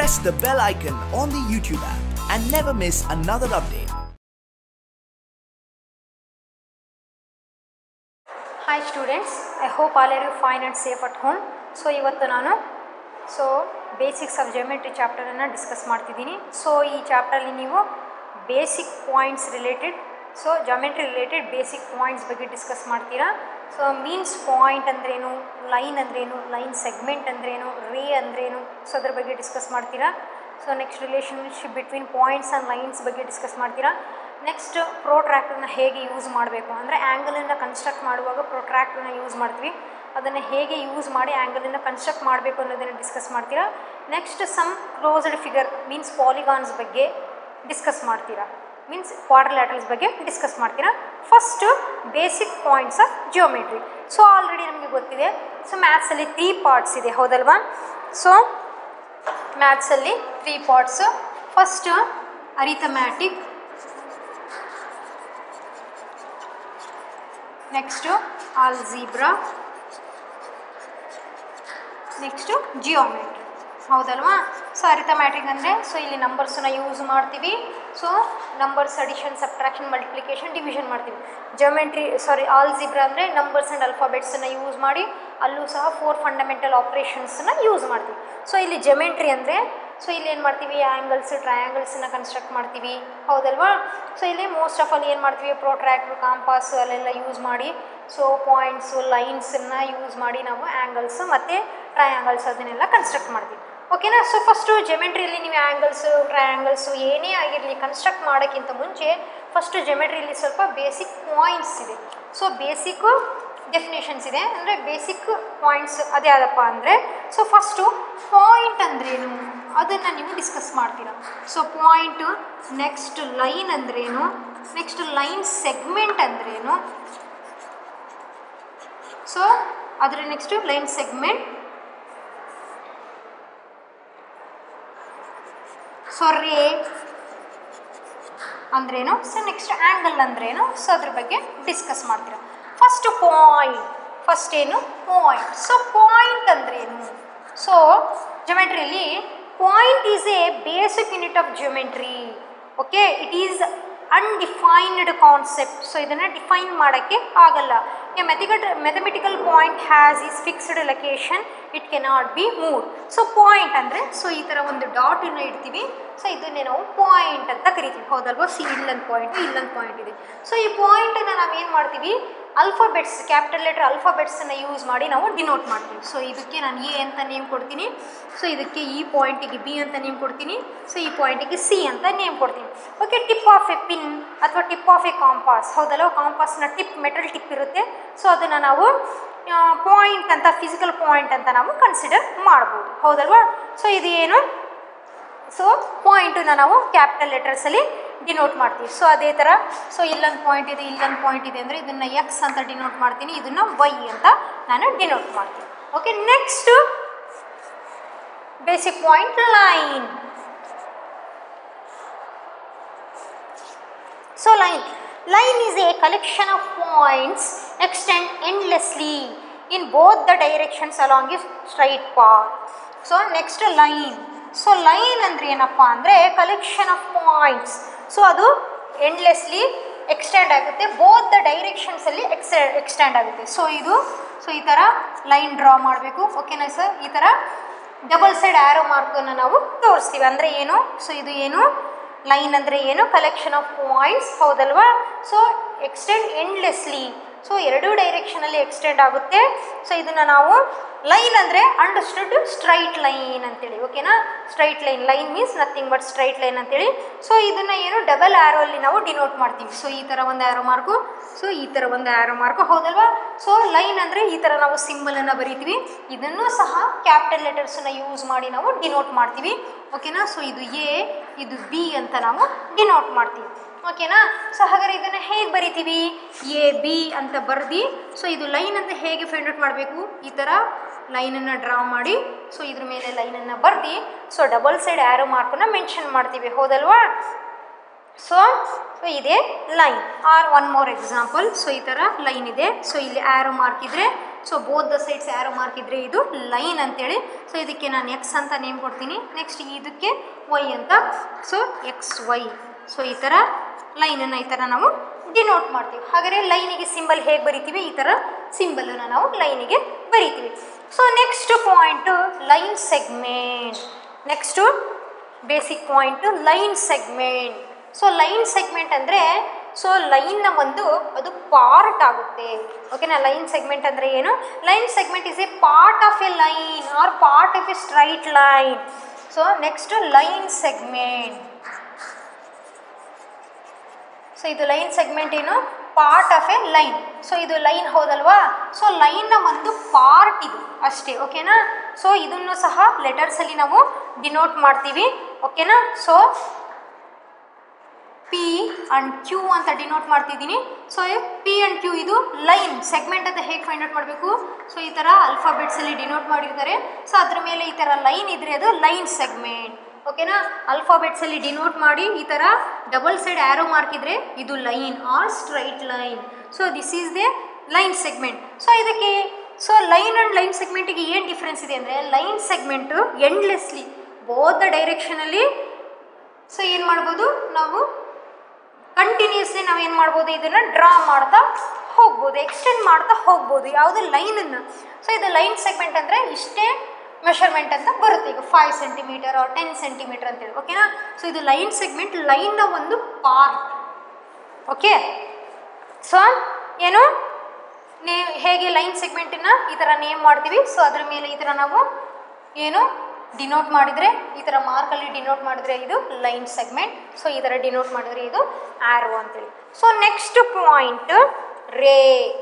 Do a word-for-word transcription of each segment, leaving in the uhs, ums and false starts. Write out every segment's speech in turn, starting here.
press the bell icon on the YouTube app and never miss another update. Hi students, I hope all are you fine and safe at home. So ಇವತ್ತು ನಾನು so basics of geometry ಚಾಪ್ಟರನ್ನು discuss ಮಾಡ್ತಿದ್ದೀನಿ. So ಈ ಚಾಪ್ಟರಲ್ಲಿ ನೀವು basic points related so geometry related basic points ಬಗ್ಗೆ discuss ಮಾಡ್ತೀರಾ. So means point ಅಂದ್ರೇನು, ಲೈನ್ ಅಂದ್ರೇನು, ಲೈನ್ ಸೆಗ್ಮೆಂಟ್ ಅಂದ್ರೇನು, ರೇ ಅಂದ್ರೇನು, ಸೊ ಅದ್ರ ಬಗ್ಗೆ ಡಿಸ್ಕಸ್ ಮಾಡ್ತೀರಾ. So next relationship between points and lines ಬಗ್ಗೆ ಡಿಸ್ಕಸ್ ಮಾಡ್ತೀರಾ. ನೆಕ್ಸ್ಟ್ ಪ್ರೊಟ್ರಾಕ್ಟರ್ನ ಹೇಗೆ ಯೂಸ್ ಮಾಡಬೇಕು ಅಂದರೆ ಆ್ಯಂಗಲನ್ನು ಕನ್ಸ್ಟ್ರಕ್ಟ್ ಮಾಡುವಾಗ ಪ್ರೊಟ್ರಾಕ್ಟರ್ನ ಯೂಸ್ ಮಾಡ್ತೀವಿ, ಅದನ್ನು ಹೇಗೆ ಯೂಸ್ ಮಾಡಿ ಆ್ಯಂಗಲನ್ನು ಕನ್ಸ್ಟ್ರಕ್ಟ್ ಮಾಡಬೇಕು ಅನ್ನೋದನ್ನು ಡಿಸ್ಕಸ್ ಮಾಡ್ತೀರಾ. Next some closed figure means polygons ಬಗ್ಗೆ ಡಿಸ್ಕಸ್ ಮಾಡ್ತೀರಾ, ಮೀನ್ಸ್ ಕ್ವಾಡ್ರಿಲ್ಯಾಟರಲ್ಸ್ ಬಗ್ಗೆ ಡಿಸ್ಕಸ್ ಮಾಡ್ತೀರಾ. First basic points of geometry. So already ನಮಗೆ ಗೊತ್ತಿದೆ. ಸೊ ಮ್ಯಾಥ್ಸಲ್ಲಿ ತ್ರೀ ಪಾರ್ಟ್ಸ್ ಇದೆ, ಹೌದಲ್ವಾ? ಸೊ ಮ್ಯಾಥ್ಸಲ್ಲಿ three parts. First arithmetic, next algebra, next geometry, ಹೌದಲ್ವಾ? ಸೊ ಅರಿಥಮ್ಯಾಟಿಕ್ ಅಂದರೆ ಸೊ ಇಲ್ಲಿ ನಂಬರ್ಸನ್ನ ಯೂಸ್ ಮಾಡ್ತೀವಿ. So numbers addition, subtraction, multiplication, division ಮಾಡ್ತೀವಿ. ಜಿಯೋಮೆಟ್ರಿ ಸಾರಿ ಆಲ್ಜಿಬ್ರಾ ಅಂದರೆ ನಂಬರ್ಸ್ ಆ್ಯಂಡ್ ಅಲ್ಫಾಬೆಟ್ಸನ್ನು ಯೂಸ್ ಮಾಡಿ ಅಲ್ಲೂ ಸಹ ಫೋರ್ ಫಂಡಮೆಂಟಲ್ ಆಪ್ರೇಷನ್ಸನ್ನು ಯೂಸ್ ಮಾಡ್ತೀವಿ. ಸೊ ಇಲ್ಲಿ ಜಿಯೋಮೆಟ್ರಿ ಅಂದರೆ ಸೊ ಇಲ್ಲಿ ಏನು ಮಾಡ್ತೀವಿ, ಆ್ಯಂಗಲ್ಸ್, ಟ್ರಯಾಂಗಲ್ಸನ್ನು ಕನ್ಸ್ಟ್ರಕ್ಟ್ ಮಾಡ್ತೀವಿ, ಹೌದಲ್ವಾ? ಸೊ ಇಲ್ಲಿ ಮೋಸ್ಟ್ ಆಫ್ ಆಲ್ ಏನು ಮಾಡ್ತೀವಿ, ಪ್ರೊಟ್ರಾಕ್ಟ್ರು, ಕಾಂಪಾಸು ಅಲ್ಲೆಲ್ಲ ಯೂಸ್ ಮಾಡಿ ಸೊ ಪಾಯಿಂಟ್ಸು, ಲೈನ್ಸನ್ನು ಯೂಸ್ ಮಾಡಿ ನಾವು ಆ್ಯಂಗಲ್ಸು ಮತ್ತು ಟ್ರಯಾಂಗಲ್ಸ್ ಅದನ್ನೆಲ್ಲ ಕನ್ಸ್ಟ್ರಕ್ಟ್ ಮಾಡ್ತೀವಿ, ಓಕೆನಾ? ಸೊ ಫಸ್ಟು ಜಿಯೋಮೆಟ್ರಿಯಲ್ಲಿ ನೀವು ಆ್ಯಂಗಲ್ಸು, ಟ್ರಯಾಂಗಲ್ಸು ಏನೇ ಆಗಿರಲಿ ಕನ್ಸ್ಟ್ರಕ್ಟ್ ಮಾಡೋಕ್ಕಿಂತ ಮುಂಚೆ ಫಸ್ಟು ಜಿಯೋಮೆಟ್ರಿಯಲ್ಲಿ ಸ್ವಲ್ಪ ಬೇಸಿಕ್ ಪಾಯಿಂಟ್ಸ್ ಇದೆ. ಸೊ ಬೇಸಿಕ್ಕು ಡೆಫಿನೇಷನ್ಸ್ ಇದೆ, ಅಂದರೆ ಬೇಸಿಕ್ ಪಾಯಿಂಟ್ಸ್ ಅದೇ ಯಾವುದಪ್ಪ ಅಂದರೆ ಸೊ ಫಸ್ಟು ಪಾಯಿಂಟ್ ಅಂದ್ರೇನು ಅದನ್ನು ನೀವು ಡಿಸ್ಕಸ್ ಮಾಡ್ತೀರಾ. ಸೊ ಪಾಯಿಂಟು, ನೆಕ್ಸ್ಟ್ ಲೈನ್ ಅಂದ್ರೇನು, ನೆಕ್ಸ್ಟ್ ಲೈನ್ ಸೆಗ್ಮೆಂಟ್ ಅಂದ್ರೇನು, ಸೊ ಅದರ next line segment, so ray ಅಂದ್ರೇನು, ಸೊ ನೆಕ್ಸ್ಟ್ ಆ್ಯಂಗಲ್ ಅಂದ್ರೇನು, ಸೊ ಅದ್ರ ಬಗ್ಗೆ ಡಿಸ್ಕಸ್ ಮಾಡ್ತೀರಾ. ಫಸ್ಟ್ ಪಾಯಿಂಟ್, ಫಸ್ಟ್ ಏನು ಪಾಯಿಂಟ್. ಸೊ ಪಾಯಿಂಟ್ ಅಂದ್ರೇನು? ಸೊ ಜಿಯೋಮೆಟ್ರಿಯಲ್ಲಿ point is a basic unit of geometry, okay? It is undefined concept. So ಇದನ್ನು ಡಿಫೈನ್ ಮಾಡೋಕ್ಕೆ ಆಗಲ್ಲ. ಎ ಮೆಥಿಕಟ್ mathematical point has is fixed location, it cannot be move. So point ಅಂದರೆ so ಈ ಥರ ಒಂದು ಡಾಟನ್ನು ಇಡ್ತೀವಿ, ಸೊ ಇದನ್ನೇ ನಾವು ಪಾಯಿಂಟ್ ಅಂತ ಕರಿತೀವಿ, ಹೌದಲ್ವಾ? ಸಿ ಇಲ್ಲೊಂದು ಪಾಯಿಂಟ್, ಇಲ್ಲೊಂದು ಪಾಯಿಂಟ್ ಇದೆ. ಸೊ ಈ ಪಾಯಿಂಟನ್ನು ನಾವೇನು ಮಾಡ್ತೀವಿ, ಅಲ್ಫಾಬೆಟ್ಸ್, ಕ್ಯಾಪಿಟಲ್ ಲೆಟರ್ ಅಲ್ಫಾಬೆಟ್ಸನ್ನು ಯೂಸ್ ಮಾಡಿ ನಾವು ಡಿನೋಟ್ ಮಾಡ್ತೀವಿ. ಸೊ ಇದಕ್ಕೆ ನಾನು ಎ ಅಂತ ನೇಮ್ ಕೊಡ್ತೀನಿ, ಸೊ ಇದಕ್ಕೆ ಈ ಪಾಯಿಂಟಿಗೆ ಬಿ ಅಂತ ನೇಮ್ ಕೊಡ್ತೀನಿ, ಸೊ ಈ ಪಾಯಿಂಟಿಗೆ ಸಿ ಅಂತ ನೇಮ್ ಕೊಡ್ತೀನಿ, okay? Tip of a pin ಅಥವಾ ಟಿಪ್ ಆಫ್ ಎ ಕಾಂಪಾಸ್, ಹೌದಲ್ವ? ಕಾಂಪಾಸ್ನ ಟಿಪ್ ಮೆಟಲ್ ಟಿಪ್ ಇರುತ್ತೆ, ಸೊ ಅದನ್ನು ನಾವು ಪಾಯಿಂಟ್ ಅಂತ, ಫಿಸಿಕಲ್ ಪಾಯಿಂಟ್ ಅಂತ ನಾವು ಕನ್ಸಿಡರ್ ಮಾಡ್ಬೋದು, ಹೌದಲ್ವಾ? ಸೊ ಇದು ಏನು, ಸೊ ಪಾಯಿಂಟನ್ನು ನಾವು ಕ್ಯಾಪಿಟಲ್ ಲೆಟರ್ಸಲ್ಲಿ ಡಿನೋಟ್ ಮಾಡ್ತೀವಿ. ಸೊ ಅದೇ ಥರ ಸೊ ಇಲ್ಲೊಂದು ಪಾಯಿಂಟ್ ಇದೆ, ಇಲ್ಲೊಂದು ಪಾಯಿಂಟ್ ಇದೆ ಅಂದರೆ ಇದನ್ನು ಎಕ್ಸ್ ಅಂತ ಡಿನೋಟ್ ಮಾಡ್ತೀನಿ, ಇದನ್ನು ವೈ ಅಂತ ನಾನು ಡಿನೋಟ್ ಮಾಡ್ತೀನಿ, okay? Next basic point line. So line line is a collection of points extend endlessly in both the directions along a straight path. So next line. So line ಅಂದರೆ ಏನಪ್ಪ ಅಂದರೆ collection of points. So ಅದು endlessly extend ಆಗುತ್ತೆ, both the ಡೈರೆಕ್ಷನ್ಸಲ್ಲಿ ಎಕ್ಸ್ extend ಆಗುತ್ತೆ. So ಇದು so ಈ ಥರ ಲೈನ್ ಡ್ರಾ ಮಾಡಬೇಕು, ಓಕೆನಾ ಸರ್? ಈ ಥರ ಡಬಲ್ ಸೈಡ್ ಆ್ಯರೋ ಮಾರ್ಕನ್ನು ನಾವು ತೋರಿಸ್ತೀವಿ. ಅಂದರೆ ಏನು, ಸೊ ಇದು ಏನು ಲೈನ್ ಅಂದರೆ ಏನು, ಕಲೆಕ್ಷನ್ ಆಫ್ ಪಾಯಿಂಟ್ಸ್, ಹೌದಲ್ವಾ? ಸೊ ಎಕ್ಸ್ಟೆಂಡ್ ಎಂಡ್ಲೆಸ್ಲಿ, ಸೊ ಎರಡೂ ಡೈರೆಕ್ಷನಲ್ಲಿ ಎಕ್ಸ್ಟೆಂಡ್ ಆಗುತ್ತೆ. ಸೊ ಇದನ್ನು ನಾವು ಲೈನ್ ಅಂದರೆ ಅಂಡರ್ಸ್ಟುಡ್ ಸ್ಟ್ರೈಟ್ ಲೈನ್ ಅಂತೇಳಿ, ಓಕೆನಾ? Straight line, line means nothing but straight line ಅಂತೇಳಿ. ಸೊ ಇದನ್ನು ಏನು ಡಬಲ್ ಆ್ಯರೋ ಅಲ್ಲಿ ನಾವು ಡಿನೋಟ್ ಮಾಡ್ತೀವಿ. ಸೊ ಈ ಥರ ಒಂದು ಆ್ಯರೋ ಮಾರ್ಕು, ಸೊ ಈ ಥರ ಒಂದು ಆ್ಯರೋ ಮಾರ್ಕು, ಹೌದಲ್ವಾ? ಸೊ ಲೈನ್ ಅಂದರೆ ಈ ಥರ ನಾವು ಸಿಂಬಲನ್ನು ಬರಿತೀವಿ, ಇದನ್ನು ಸಹ ಕ್ಯಾಪಿಟಲ್ ಲೆಟರ್ಸನ್ನು ಯೂಸ್ ಮಾಡಿ ನಾವು ಡಿನೋಟ್ ಮಾಡ್ತೀವಿ, ಓಕೆನಾ? ಸೊ ಇದು ಎ, ಇದು ಬಿ ಅಂತ ನಾವು ಡಿನೋಟ್ ಮಾಡ್ತೀವಿ, ಓಕೆನಾ? ಸೊ ಹಾಗಾದರೆ ಇದನ್ನು ಹೇಗೆ ಬರಿತೀವಿ, ಎ ಬಿ ಅಂತ ಬರೆದು ಸೊ ಇದು ಲೈನ್ ಅಂತ ಹೇಗೆ ಫೈಂಡ್ ಔಟ್ ಮಾಡಬೇಕು, ಈ ಥರ ಲೈನನ್ನು ಡ್ರಾ ಮಾಡಿ ಸೊ ಇದ್ರ ಮೇಲೆ ಲೈನನ್ನು ಬರೆದು ಸೊ ಡಬಲ್ ಸೈಡ್ ಆ್ಯರೋ ಮಾರ್ಕನ್ನು ಮೆನ್ಷನ್ ಮಾಡ್ತೀವಿ, ಹೌದಲ್ವಾ? ಸೊ ಸೊ ಇದೇ line. Or one more example. So ಈ ಥರ ಲೈನ್ ಇದೆ, ಸೊ ಇಲ್ಲಿ ಆ್ಯರೋ ಮಾರ್ಕ್ ಇದ್ದರೆ so both the sides arrow mark ಇದ್ದರೆ ಇದು ಲೈನ್ ಅಂತೇಳಿ. ಸೊ ಇದಕ್ಕೆ ನಾನು ಎಕ್ಸ್ ಅಂತ ನೇಮ್ ಕೊಡ್ತೀನಿ. ನೆಕ್ಸ್ಟ್ ಇದಕ್ಕೆ ವೈ ಅಂತ. So X Y. ಸೊ ಈ ಥರ ಲೈನನ್ನು ಈ ಥರ ನಾವು ಡಿನೋಟ್ ಮಾಡ್ತೀವಿ. ಹಾಗಾದರೆ ಲೈನಿಗೆ ಸಿಂಬಲ್ ಹೇಗೆ ಬರಿತೀವಿ? ಈ ಥರ ಸಿಂಬಲನ್ನು ನಾವು ಲೈನಿಗೆ ಬರಿತೀವಿ. So next point line segment. Next basic point line segment. So line segment ಅಂದರೆ ಸೊ ಲೈನ್ನ ಒಂದು ಅದು ಪಾರ್ಟ್ ಆಗುತ್ತೆ. ಓಕೆನಾ? ಲೈನ್ ಸೆಗ್ಮೆಂಟ್ ಅಂದರೆ ಏನು? Line segment is a part of a line or part of a straight line. So next line segment. So ಇದು line segment ಏನು? Part of a line. So ಇದು ಲೈನ್ ಹೌದಲ್ವಾ? ಸೊ ಲೈನ್ನ ಒಂದು ಪಾರ್ಟ್ ಇದು ಅಷ್ಟೇ. ಓಕೆನಾ? ಸೊ ಇದನ್ನು ಸಹ ಲೆಟರ್ಸಲ್ಲಿ ನಾವು ಡಿನೋಟ್ ಮಾಡ್ತೀವಿ. ಓಕೆನಾ? ಸೊ ಪಿ ಆ್ಯಂಡ್ ಕ್ಯೂ ಅಂತ ಡಿನೋಟ್ ಮಾಡ್ತಿದ್ದೀನಿ. ಸೊ ಪಿ ಆ್ಯಂಡ್ ಕ್ಯೂ ಇದು ಲೈನ್ ಸೆಗ್ಮೆಂಟ್ ಅಂತ ಹೇಗೆ ಫೈಂಡ್ ಔಟ್ ಮಾಡಬೇಕು? ಸೊ ಈ ಥರ ಅಲ್ಫಾಬೆಟ್ಸಲ್ಲಿ ಡಿನೋಟ್ ಮಾಡಿರ್ತಾರೆ. ಸೊ ಅದ್ರ ಮೇಲೆ ಈ ಥರ ಲೈನ್ ಇದ್ದರೆ ಅದು ಲೈನ್ ಸೆಗ್ಮೆಂಟ್. ಓಕೆನಾ? ಅಲ್ಫಾಬೆಟ್ಸಲ್ಲಿ ಡಿನೋಟ್ ಮಾಡಿ ಈ ಥರ ಡಬಲ್ ಸೈಡ್ ಆ್ಯರೋ ಮಾರ್ಕ್ ಇದ್ದರೆ ಇದು line or straight line. So this is the line segment. So ಇದಕ್ಕೆ ಸೊ ಲೈನ್ ಆ್ಯಂಡ್ ಲೈನ್ ಸೆಗ್ಮೆಂಟಿಗೆ ಏನು ಡಿಫ್ರೆನ್ಸ್ ಇದೆ ಅಂದರೆ line segment endlessly both the ಡೈರೆಕ್ಷನಲ್ಲಿ ಸೊ ಏನು ಮಾಡ್ಬೋದು ನಾವು ಕಂಟಿನ್ಯೂಸ್ಲಿ ನಾವು ಏನು ಮಾಡ್ಬೋದು? ಇದನ್ನು ಡ್ರಾ ಮಾಡ್ತಾ ಹೋಗ್ಬೋದು, ಎಕ್ಸ್ಟೆಂಡ್ ಮಾಡ್ತಾ ಹೋಗ್ಬೋದು ಯಾವುದೇ ಲೈನನ್ನು. ಸೊ ಇದು ಲೈನ್ ಸೆಗ್ಮೆಂಟ್ ಅಂದರೆ ಇಷ್ಟೇ ಮೆಷರ್ಮೆಂಟ್ ಅಂತ ಬರುತ್ತೆ. ಈಗ five centimetre or ten centimetre ಅಂತೇಳಿ. ಓಕೆನಾ? ಸೊ ಇದು ಲೈನ್ ಸೆಗ್ಮೆಂಟ್ ಲೈನ್ನ ಒಂದು ಪಾರ್ಟ್. ಓಕೆ? ಸೊ ಏನು ನೇ ಹೇಗೆ ಲೈನ್ ಸೆಗ್ಮೆಂಟನ್ನು ಈ ಥರ ನೇಮ್ ಮಾಡ್ತೀವಿ. ಸೊ ಅದ್ರ ಮೇಲೆ ಈ ಥರ ನಾವು ಏನು ಡಿನೋಟ್ ಮಾಡಿದರೆ ಈ ಥರ ಮಾರ್ಕಲ್ಲಿ ಡಿನೋಟ್ ಮಾಡಿದ್ರೆ ಇದು ಲೈನ್ ಸೆಗ್ಮೆಂಟ್. ಸೊ ಈ ಥರ ಡಿನೋಟ್ ಮಾಡಿದ್ರೆ ಇದು ಆ್ಯರೋ ಅಂತೇಳಿ. So next point ray.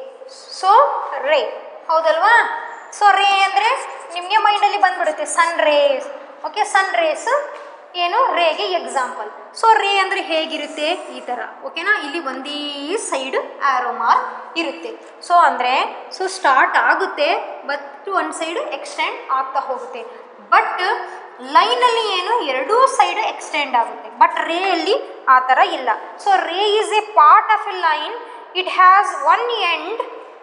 So ray ಹೌದಲ್ವಾ? ಸೊ ರೇ ಅಂದರೆ ನಿಮಗೆ ಮೈಂಡಲ್ಲಿ ಬಂದ್ಬಿಡುತ್ತೆ sun rays. Okay? Sun rays ಏನು ರೇಗೆ ಎಕ್ಸಾಂಪಲ್. ಸೊ ರೇ ಅಂದರೆ ಹೇಗಿರುತ್ತೆ? ಈ ಥರ. ಓಕೆನಾ? ಇಲ್ಲಿ ಒಂದೇ ಸೈಡ್ ಆ್ಯರೋ ಮಾರ್ಕ್ ಇರುತ್ತೆ. ಸೊ ಅಂದರೆ ಸೊ ಸ್ಟಾರ್ಟ್ ಆಗುತ್ತೆ ಬಟ್ ಒಂದು ಸೈಡು ಎಕ್ಸ್ಟೆಂಡ್ ಆಗ್ತಾ ಹೋಗುತ್ತೆ. ಬಟ್ ಲೈನಲ್ಲಿ ಏನು ಎರಡೂ ಸೈಡ್ ಎಕ್ಸ್ಟೆಂಡ್ ಆಗುತ್ತೆ. ಬಟ್ ರೇಯಲ್ಲಿ ಆ ಥರ ಇಲ್ಲ. So ray is a part of a line. It has one end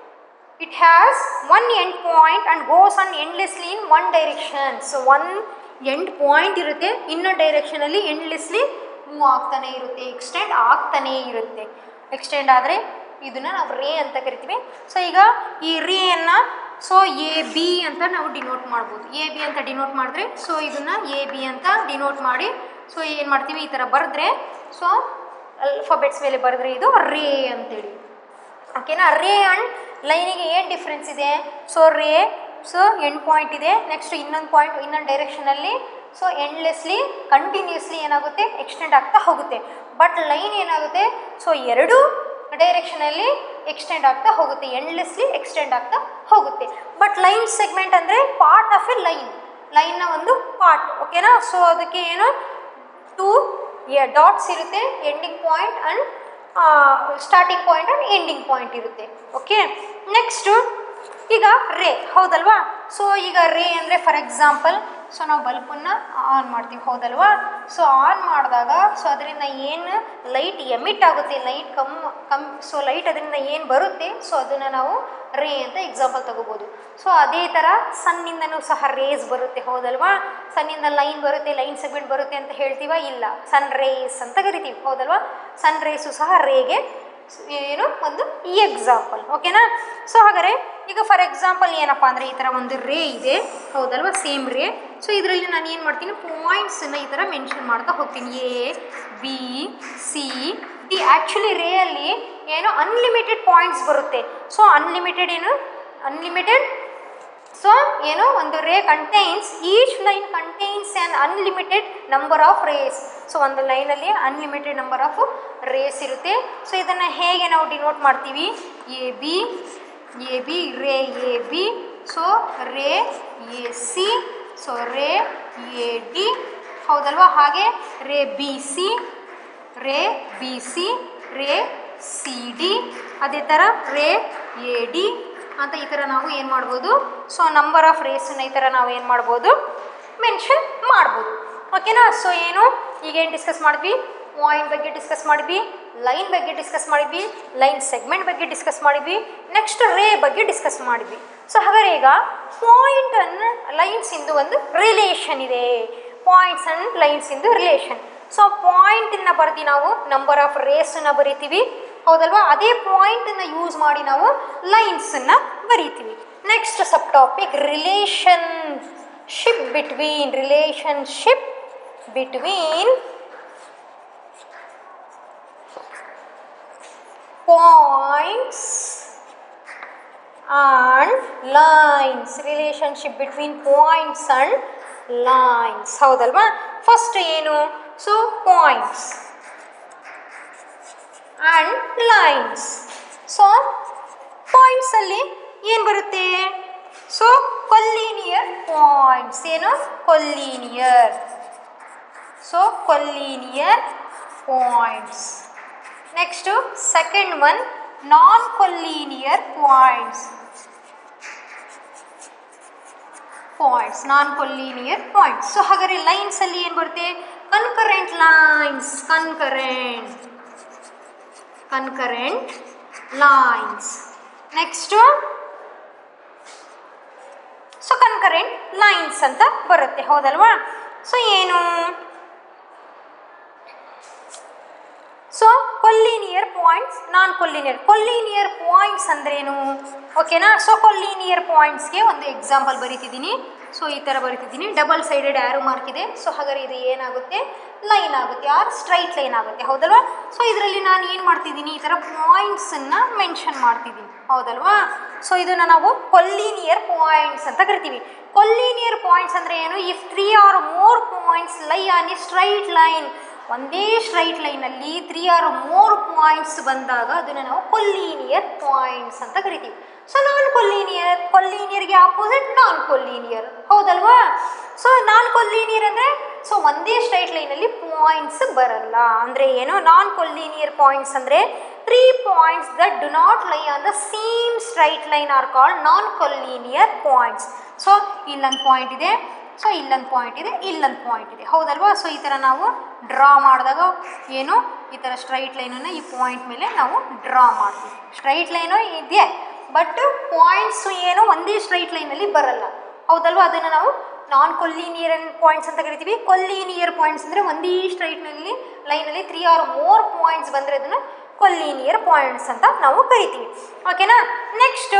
it has one end point and goes on endlessly in one direction. So one end point ಇರುತ್ತೆ, ಇನ್ನೊಂದು ಡೈರೆಕ್ಷನಲ್ಲಿ endlessly move ಆಗ್ತಾನೆ ಇರುತ್ತೆ, extend ಆಗ್ತಾನೆ ಇರುತ್ತೆ. Extend ಆದರೆ ಇದನ್ನು ನಾವು ರೇ ಅಂತ ಕರಿತೀವಿ. ಸೊ ಈಗ ಈ ರೇಯನ್ನು ಸೊ ಎ ಬಿ ಅಂತ ನಾವು ಡಿನೋಟ್ ಮಾಡ್ಬೋದು. ಎ ಬಿ ಅಂತ ಡಿನೋಟ್ ಮಾಡಿದ್ರೆ ಸೊ ಇದನ್ನು ಎ ಬಿ ಅಂತ ಡಿನೋಟ್ ಮಾಡಿ ಸೊ ಏನು ಮಾಡ್ತೀವಿ? ಈ ಥರ ಬರೆದ್ರೆ ಸೊ ಅಲ್ಫಾಬೆಟ್ಸ್ ಮೇಲೆ ಬರೆದ್ರೆ ಇದು ರೇ ಅಂತೇಳಿ. ಓಕೆನಾ? ರೇ ಆ್ಯಂಡ್ ಲೈನಿಗೆ ಏನು ಡಿಫ್ರೆನ್ಸ್ ಇದೆ? So ray so end point ಇದೆ, ನೆಕ್ಸ್ಟ್ ಇನ್ನೊಂದು ಪಾಯಿಂಟ್ ಇನ್ನೊಂದು ಡೈರೆಕ್ಷನಲ್ಲಿ ಸೊ ಎಂಡ್ಲೆಸ್ಲಿ ಕಂಟಿನ್ಯೂಸ್ಲಿ ಏನಾಗುತ್ತೆ? ಎಕ್ಸ್ಟೆಂಡ್ ಆಗ್ತಾ ಹೋಗುತ್ತೆ. ಬಟ್ ಲೈನ್ ಏನಾಗುತ್ತೆ? ಸೊ ಎರಡು ಡೈರೆಕ್ಷನಲ್ಲಿ ಎಕ್ಸ್ಟೆಂಡ್ ಆಗ್ತಾ ಹೋಗುತ್ತೆ, ಎಂಡ್ಲೆಸ್ಲಿ ಎಕ್ಸ್ಟೆಂಡ್ ಆಗ್ತಾ ಹೋಗುತ್ತೆ. ಬಟ್ ಲೈನ್ ಸೆಗ್ಮೆಂಟ್ ಅಂದರೆ ಪಾರ್ಟ್ ಆಫ್ ಎ ಲೈನ್, ಲೈನ್ನ ಒಂದು ಪಾರ್ಟ್. ಓಕೆನಾ? ಸೊ ಅದಕ್ಕೆ ಏನು ಟೂ ಡಾಟ್ಸ್ ಇರುತ್ತೆ, ending point and starting point and ending point ಇರುತ್ತೆ. ಓಕೆ? ನೆಕ್ಸ್ಟು ಈಗ ರೇ ಹೌದಲ್ವಾ? ಸೊ ಈಗ ರೇ ಅಂದರೆ ಫಾರ್ ಎಕ್ಸಾಂಪಲ್ ಸೊ ನಾವು ಬಲ್ಬನ್ನು ಆನ್ ಮಾಡ್ತೀವಿ ಹೌದಲ್ವಾ? ಸೊ ಆನ್ ಮಾಡಿದಾಗ ಸೊ ಅದರಿಂದ ಏನು ಲೈಟ್ ಎಮಿಟ್ ಆಗುತ್ತೆ, light come come so light ಅದರಿಂದ ಏನು ಬರುತ್ತೆ ಸೊ ಅದನ್ನು ನಾವು ರೇ ಅಂತ ಎಕ್ಸಾಂಪಲ್ ತಗೋಬೋದು. ಸೊ ಅದೇ ಥರ ಸನ್ನಿಂದನೂ ಸಹ ರೇಸ್ ಬರುತ್ತೆ ಹೌದಲ್ವಾ? ಸನ್ನಿಂದ ಲೈನ್ ಬರುತ್ತೆ, ಲೈನ್ ಸೆಗ್ಮೆಂಟ್ ಬರುತ್ತೆ ಅಂತ ಹೇಳ್ತೀವ? ಇಲ್ಲ, ಸನ್ ರೇಸ್ ಅಂತ ಕರಿತೀವಿ ಹೌದಲ್ವಾ? ಸನ್ ರೇಸು ಸಹ ರೇಗೆ ಏನು ಒಂದು ಈ ಎಕ್ಸಾಂಪಲ್. ಓಕೆನಾ? ಸೊ ಹಾಗಾದರೆ ಈಗ ಫಾರ್ ಎಕ್ಸಾಂಪಲ್ ಏನಪ್ಪ ಅಂದರೆ ಈ ಥರ ಒಂದು ರೇ ಇದೆ ಹೌದಲ್ವಾ? ಸೇಮ್ ರೇ. ಸೊ ಇದರಲ್ಲಿ ನಾನು ಏನು ಮಾಡ್ತೀನಿ? ಪಾಯಿಂಟ್ಸನ್ನು ಈ ಥರ ಮೆನ್ಷನ್ ಮಾಡ್ತಾ ಹೋಗ್ತೀನಿ. A B C D. Actually ರೇಯಲ್ಲಿ ಏನು ಅನ್ಲಿಮಿಟೆಡ್ ಪಾಯಿಂಟ್ಸ್ ಬರುತ್ತೆ. ಸೊ ಅನ್ಲಿಮಿಟೆಡ್ ಏನು ಅನ್ಲಿಮಿಟೆಡ್ ಸೊ ಏನು ಒಂದು ray contains each line contains an unlimited number of rays. So ಒಂದು ಲೈನಲ್ಲಿ ಅನ್ಲಿಮಿಟೆಡ್ ನಂಬರ್ ಆಫ್ ರೇಸ್ ಇರುತ್ತೆ. ಸೊ ಇದನ್ನು ಹೇಗೆ ನಾವು ಡಿನೋಟ್ ಮಾಡ್ತೀವಿ? A B A B ray A B, so ray A C, so ray A D ಹೌದಲ್ವಾ? ಹಾಗೆ ray B C, ray B C, ray C D, ಅದೇ ಥರ ರೇ ಎ ಡಿ ಅಂತ ಈ ಥರ ನಾವು ಏನು ಮಾಡ್ಬೋದು? ಸೊ ನಂಬರ್ ಆಫ್ ರೇಸನ್ನು ಈ ಥರ ನಾವು ಏನು ಮಾಡ್ಬೋದು? ಮೆನ್ಷನ್ ಮಾಡ್ಬೋದು. ಓಕೆನಾ? ಸೊ ಏನು ಈಗೇನು ಡಿಸ್ಕಸ್ ಮಾಡಿದ್ವಿ? ಪಾಯಿಂಟ್ ಬಗ್ಗೆ ಡಿಸ್ಕಸ್ ಮಾಡಿದ್ವಿ, ಲೈನ್ ಬಗ್ಗೆ ಡಿಸ್ಕಸ್ ಮಾಡಿದ್ವಿ, ಲೈನ್ ಸೆಗ್ಮೆಂಟ್ ಬಗ್ಗೆ ಡಿಸ್ಕಸ್ ಮಾಡಿದ್ವಿ, ನೆಕ್ಸ್ಟ್ ರೇ ಬಗ್ಗೆ ಡಿಸ್ಕಸ್ ಮಾಡಿದ್ವಿ. ಸೊ ಹಾಗಾದ್ರೆ ಈಗ ಪಾಯಿಂಟ್ ಅನ್ನು ಲೈನ್ಸ್ ಇಂದು ಒಂದು ರಿಲೇಷನ್ ಇದೆ, ಪಾಯಿಂಟ್ಸ್ ಅಂಡ್ ಲೈನ್ಸ್ ಇಂದು ರಿಲೇಷನ್. ಸೊ ಪಾಯಿಂಟನ್ನು ಬರೆದು ನಾವು ನಂಬರ್ ಆಫ್ ರೇಸನ್ನು ಬರಿತೀವಿ, ಹೌದಲ್ವಾ? ಅದೇ ಪಾಯಿಂಟನ್ನು ಯೂಸ್ ಮಾಡಿ ನಾವು ಲೈನ್ಸನ್ನು ಬರಿತೀವಿ. Next sub topic relationship between relationship between points and lines. Relationship between points and lines. ಹೌದಲ್ವಾ? ಫಸ್ಟ್ ಏನು? So points and lines. So points ಅಲ್ಲಿ ಏನು ಬರುತ್ತೆ? So collinear points. ಏನು? Collinear. So collinear points. Next second one non collinear points. Points non collinear points. So ಹಾಗಾದ್ರೆ lines ಅಲ್ಲಿ ಏನು ಬರುತ್ತೆ? Concurrent lines. Concurrent concurrent lines. Next so concurrent lines ಅಂತ ಬರುತ್ತೆ, ಹೌದಲ್ವಾ? ಸೊ ಏನು? So collinear points, non collinear. Collinear points ಅಂದ್ರೇನು? ಓಕೆನಾ? ಸೊ ಕೊಲ್ಲಿನಿಯರ್ ಪಾಯಿಂಟ್ಸ್ಗೆ ಒಂದು ಎಕ್ಸಾಂಪಲ್ ಬರೀತಿದ್ದೀನಿ. ಸೊ ಈ ಥರ ಬರೀತಿದ್ದೀನಿ, ಡಬಲ್ ಸೈಡೆಡ್ ಆ್ಯರೋ ಮಾರ್ಕ್ ಇದೆ. ಸೊ ಹಾಗಾದ್ರೆ ಇದು ಏನಾಗುತ್ತೆ? ಲೈನ್ ಆಗುತ್ತೆ, ಆರ್ ಸ್ಟ್ರೈಟ್ ಲೈನ್ ಆಗುತ್ತೆ, ಹೌದಲ್ವಾ? ಸೊ ಇದರಲ್ಲಿ ನಾನು ಏನು ಮಾಡ್ತಿದ್ದೀನಿ? ಈ ಥರ ಪಾಯಿಂಟ್ಸನ್ನು ಮೆನ್ಷನ್ ಮಾಡ್ತಿದ್ದೀನಿ, ಹೌದಲ್ವಾ? ಸೊ ಇದನ್ನು ನಾವು ಕೊಲ್ಲಿನಿಯರ್ ಪಾಯಿಂಟ್ಸ್ ಅಂತ ಕರಿತೀವಿ. ಕೊಲ್ಲಿನಿಯರ್ ಪಾಯಿಂಟ್ಸ್ ಅಂದರೆ ಏನು? If three or more points lie on a straight line, ಒಂದೇ ಸ್ಟ್ರೈಟ್ ಲೈನಲ್ಲಿ ತ್ರೀ ಆರ್ ಮೋರ್ ಪಾಯಿಂಟ್ಸ್ ಬಂದಾಗ ಅದನ್ನು ನಾವು ಕೊಲ್ಲಿನಿಯರ್ ಪಾಯಿಂಟ್ಸ್ ಅಂತ ಕರಿತೀವಿ. ಸೊ ನಾನ್ ಕೊಲ್ಲಿನಿಯರ್, ಕೊಲ್ಲಿನಿಯರ್ಗೆ ಆಪೋಸಿಟ್ ನಾನ್ ಕೊಲ್ಲಿನಿಯರ್, ಹೌದಲ್ವಾ? ಸೊ ನಾನ್ ಕೊಲ್ಲಿನಿಯರ್ ಅಂದರೆ ಸೊ ಒಂದೇ ಸ್ಟ್ರೈಟ್ ಲೈನಲ್ಲಿ ಪಾಯಿಂಟ್ಸ್ ಬರಲ್ಲ ಅಂದರೆ ಏನು? ನಾನ್ ಕೊಲ್ಲಿನಿಯರ್ ಪಾಯಿಂಟ್ಸ್ ಅಂದರೆ three points that do not lie on the same straight line are called non collinear points. So ಇಲ್ಲೊಂದು ಪಾಯಿಂಟ್ ಇದೆ, ಸೊ ಇಲ್ಲೊಂದು ಪಾಯಿಂಟ್ ಇದೆ, ಇಲ್ಲೊಂದು ಪಾಯಿಂಟ್ ಇದೆ, ಹೌದಲ್ವಾ? ಸೊ ಈ ಥರ ನಾವು ಡ್ರಾ ಮಾಡಿದಾಗ ಏನು? ಈ ಥರ ಸ್ಟ್ರೈಟ್ ಲೈನನ್ನು ಈ ಪಾಯಿಂಟ್ ಮೇಲೆ ನಾವು ಡ್ರಾ ಮಾಡ್ತೀವಿ. ಸ್ಟ್ರೈಟ್ ಲೈನು ಇದೆ, ಬಟ್ ಪಾಯಿಂಟ್ಸು ಏನು ಒಂದೇ ಸ್ಟ್ರೈಟ್ ಲೈನಲ್ಲಿ ಬರಲ್ಲ, ಹೌದಲ್ವಾ? ಅದನ್ನು ನಾವು ನಾನ್ ಕೊಲ್ಲಿನಿಯರ್ ಪಾಯಿಂಟ್ಸ್ ಅಂತ ಕರಿತೀವಿ. ಕೊಲ್ಲಿನಿಯರ್ ಪಾಯಿಂಟ್ಸ್ ಅಂದರೆ ಒಂದೇ ಸ್ಟ್ರೈಟ್ನಲ್ಲಿ ಲೈನಲ್ಲಿ ತ್ರೀ ಆರ್ ಮೋರ್ ಪಾಯಿಂಟ್ಸ್ ಬಂದರೆ ಅದನ್ನು ಕೊಲ್ಲಿನಿಯರ್ ಪಾಯಿಂಟ್ಸ್ ಅಂತ ನಾವು ಕರಿತೀವಿ, ಓಕೆನಾ? Next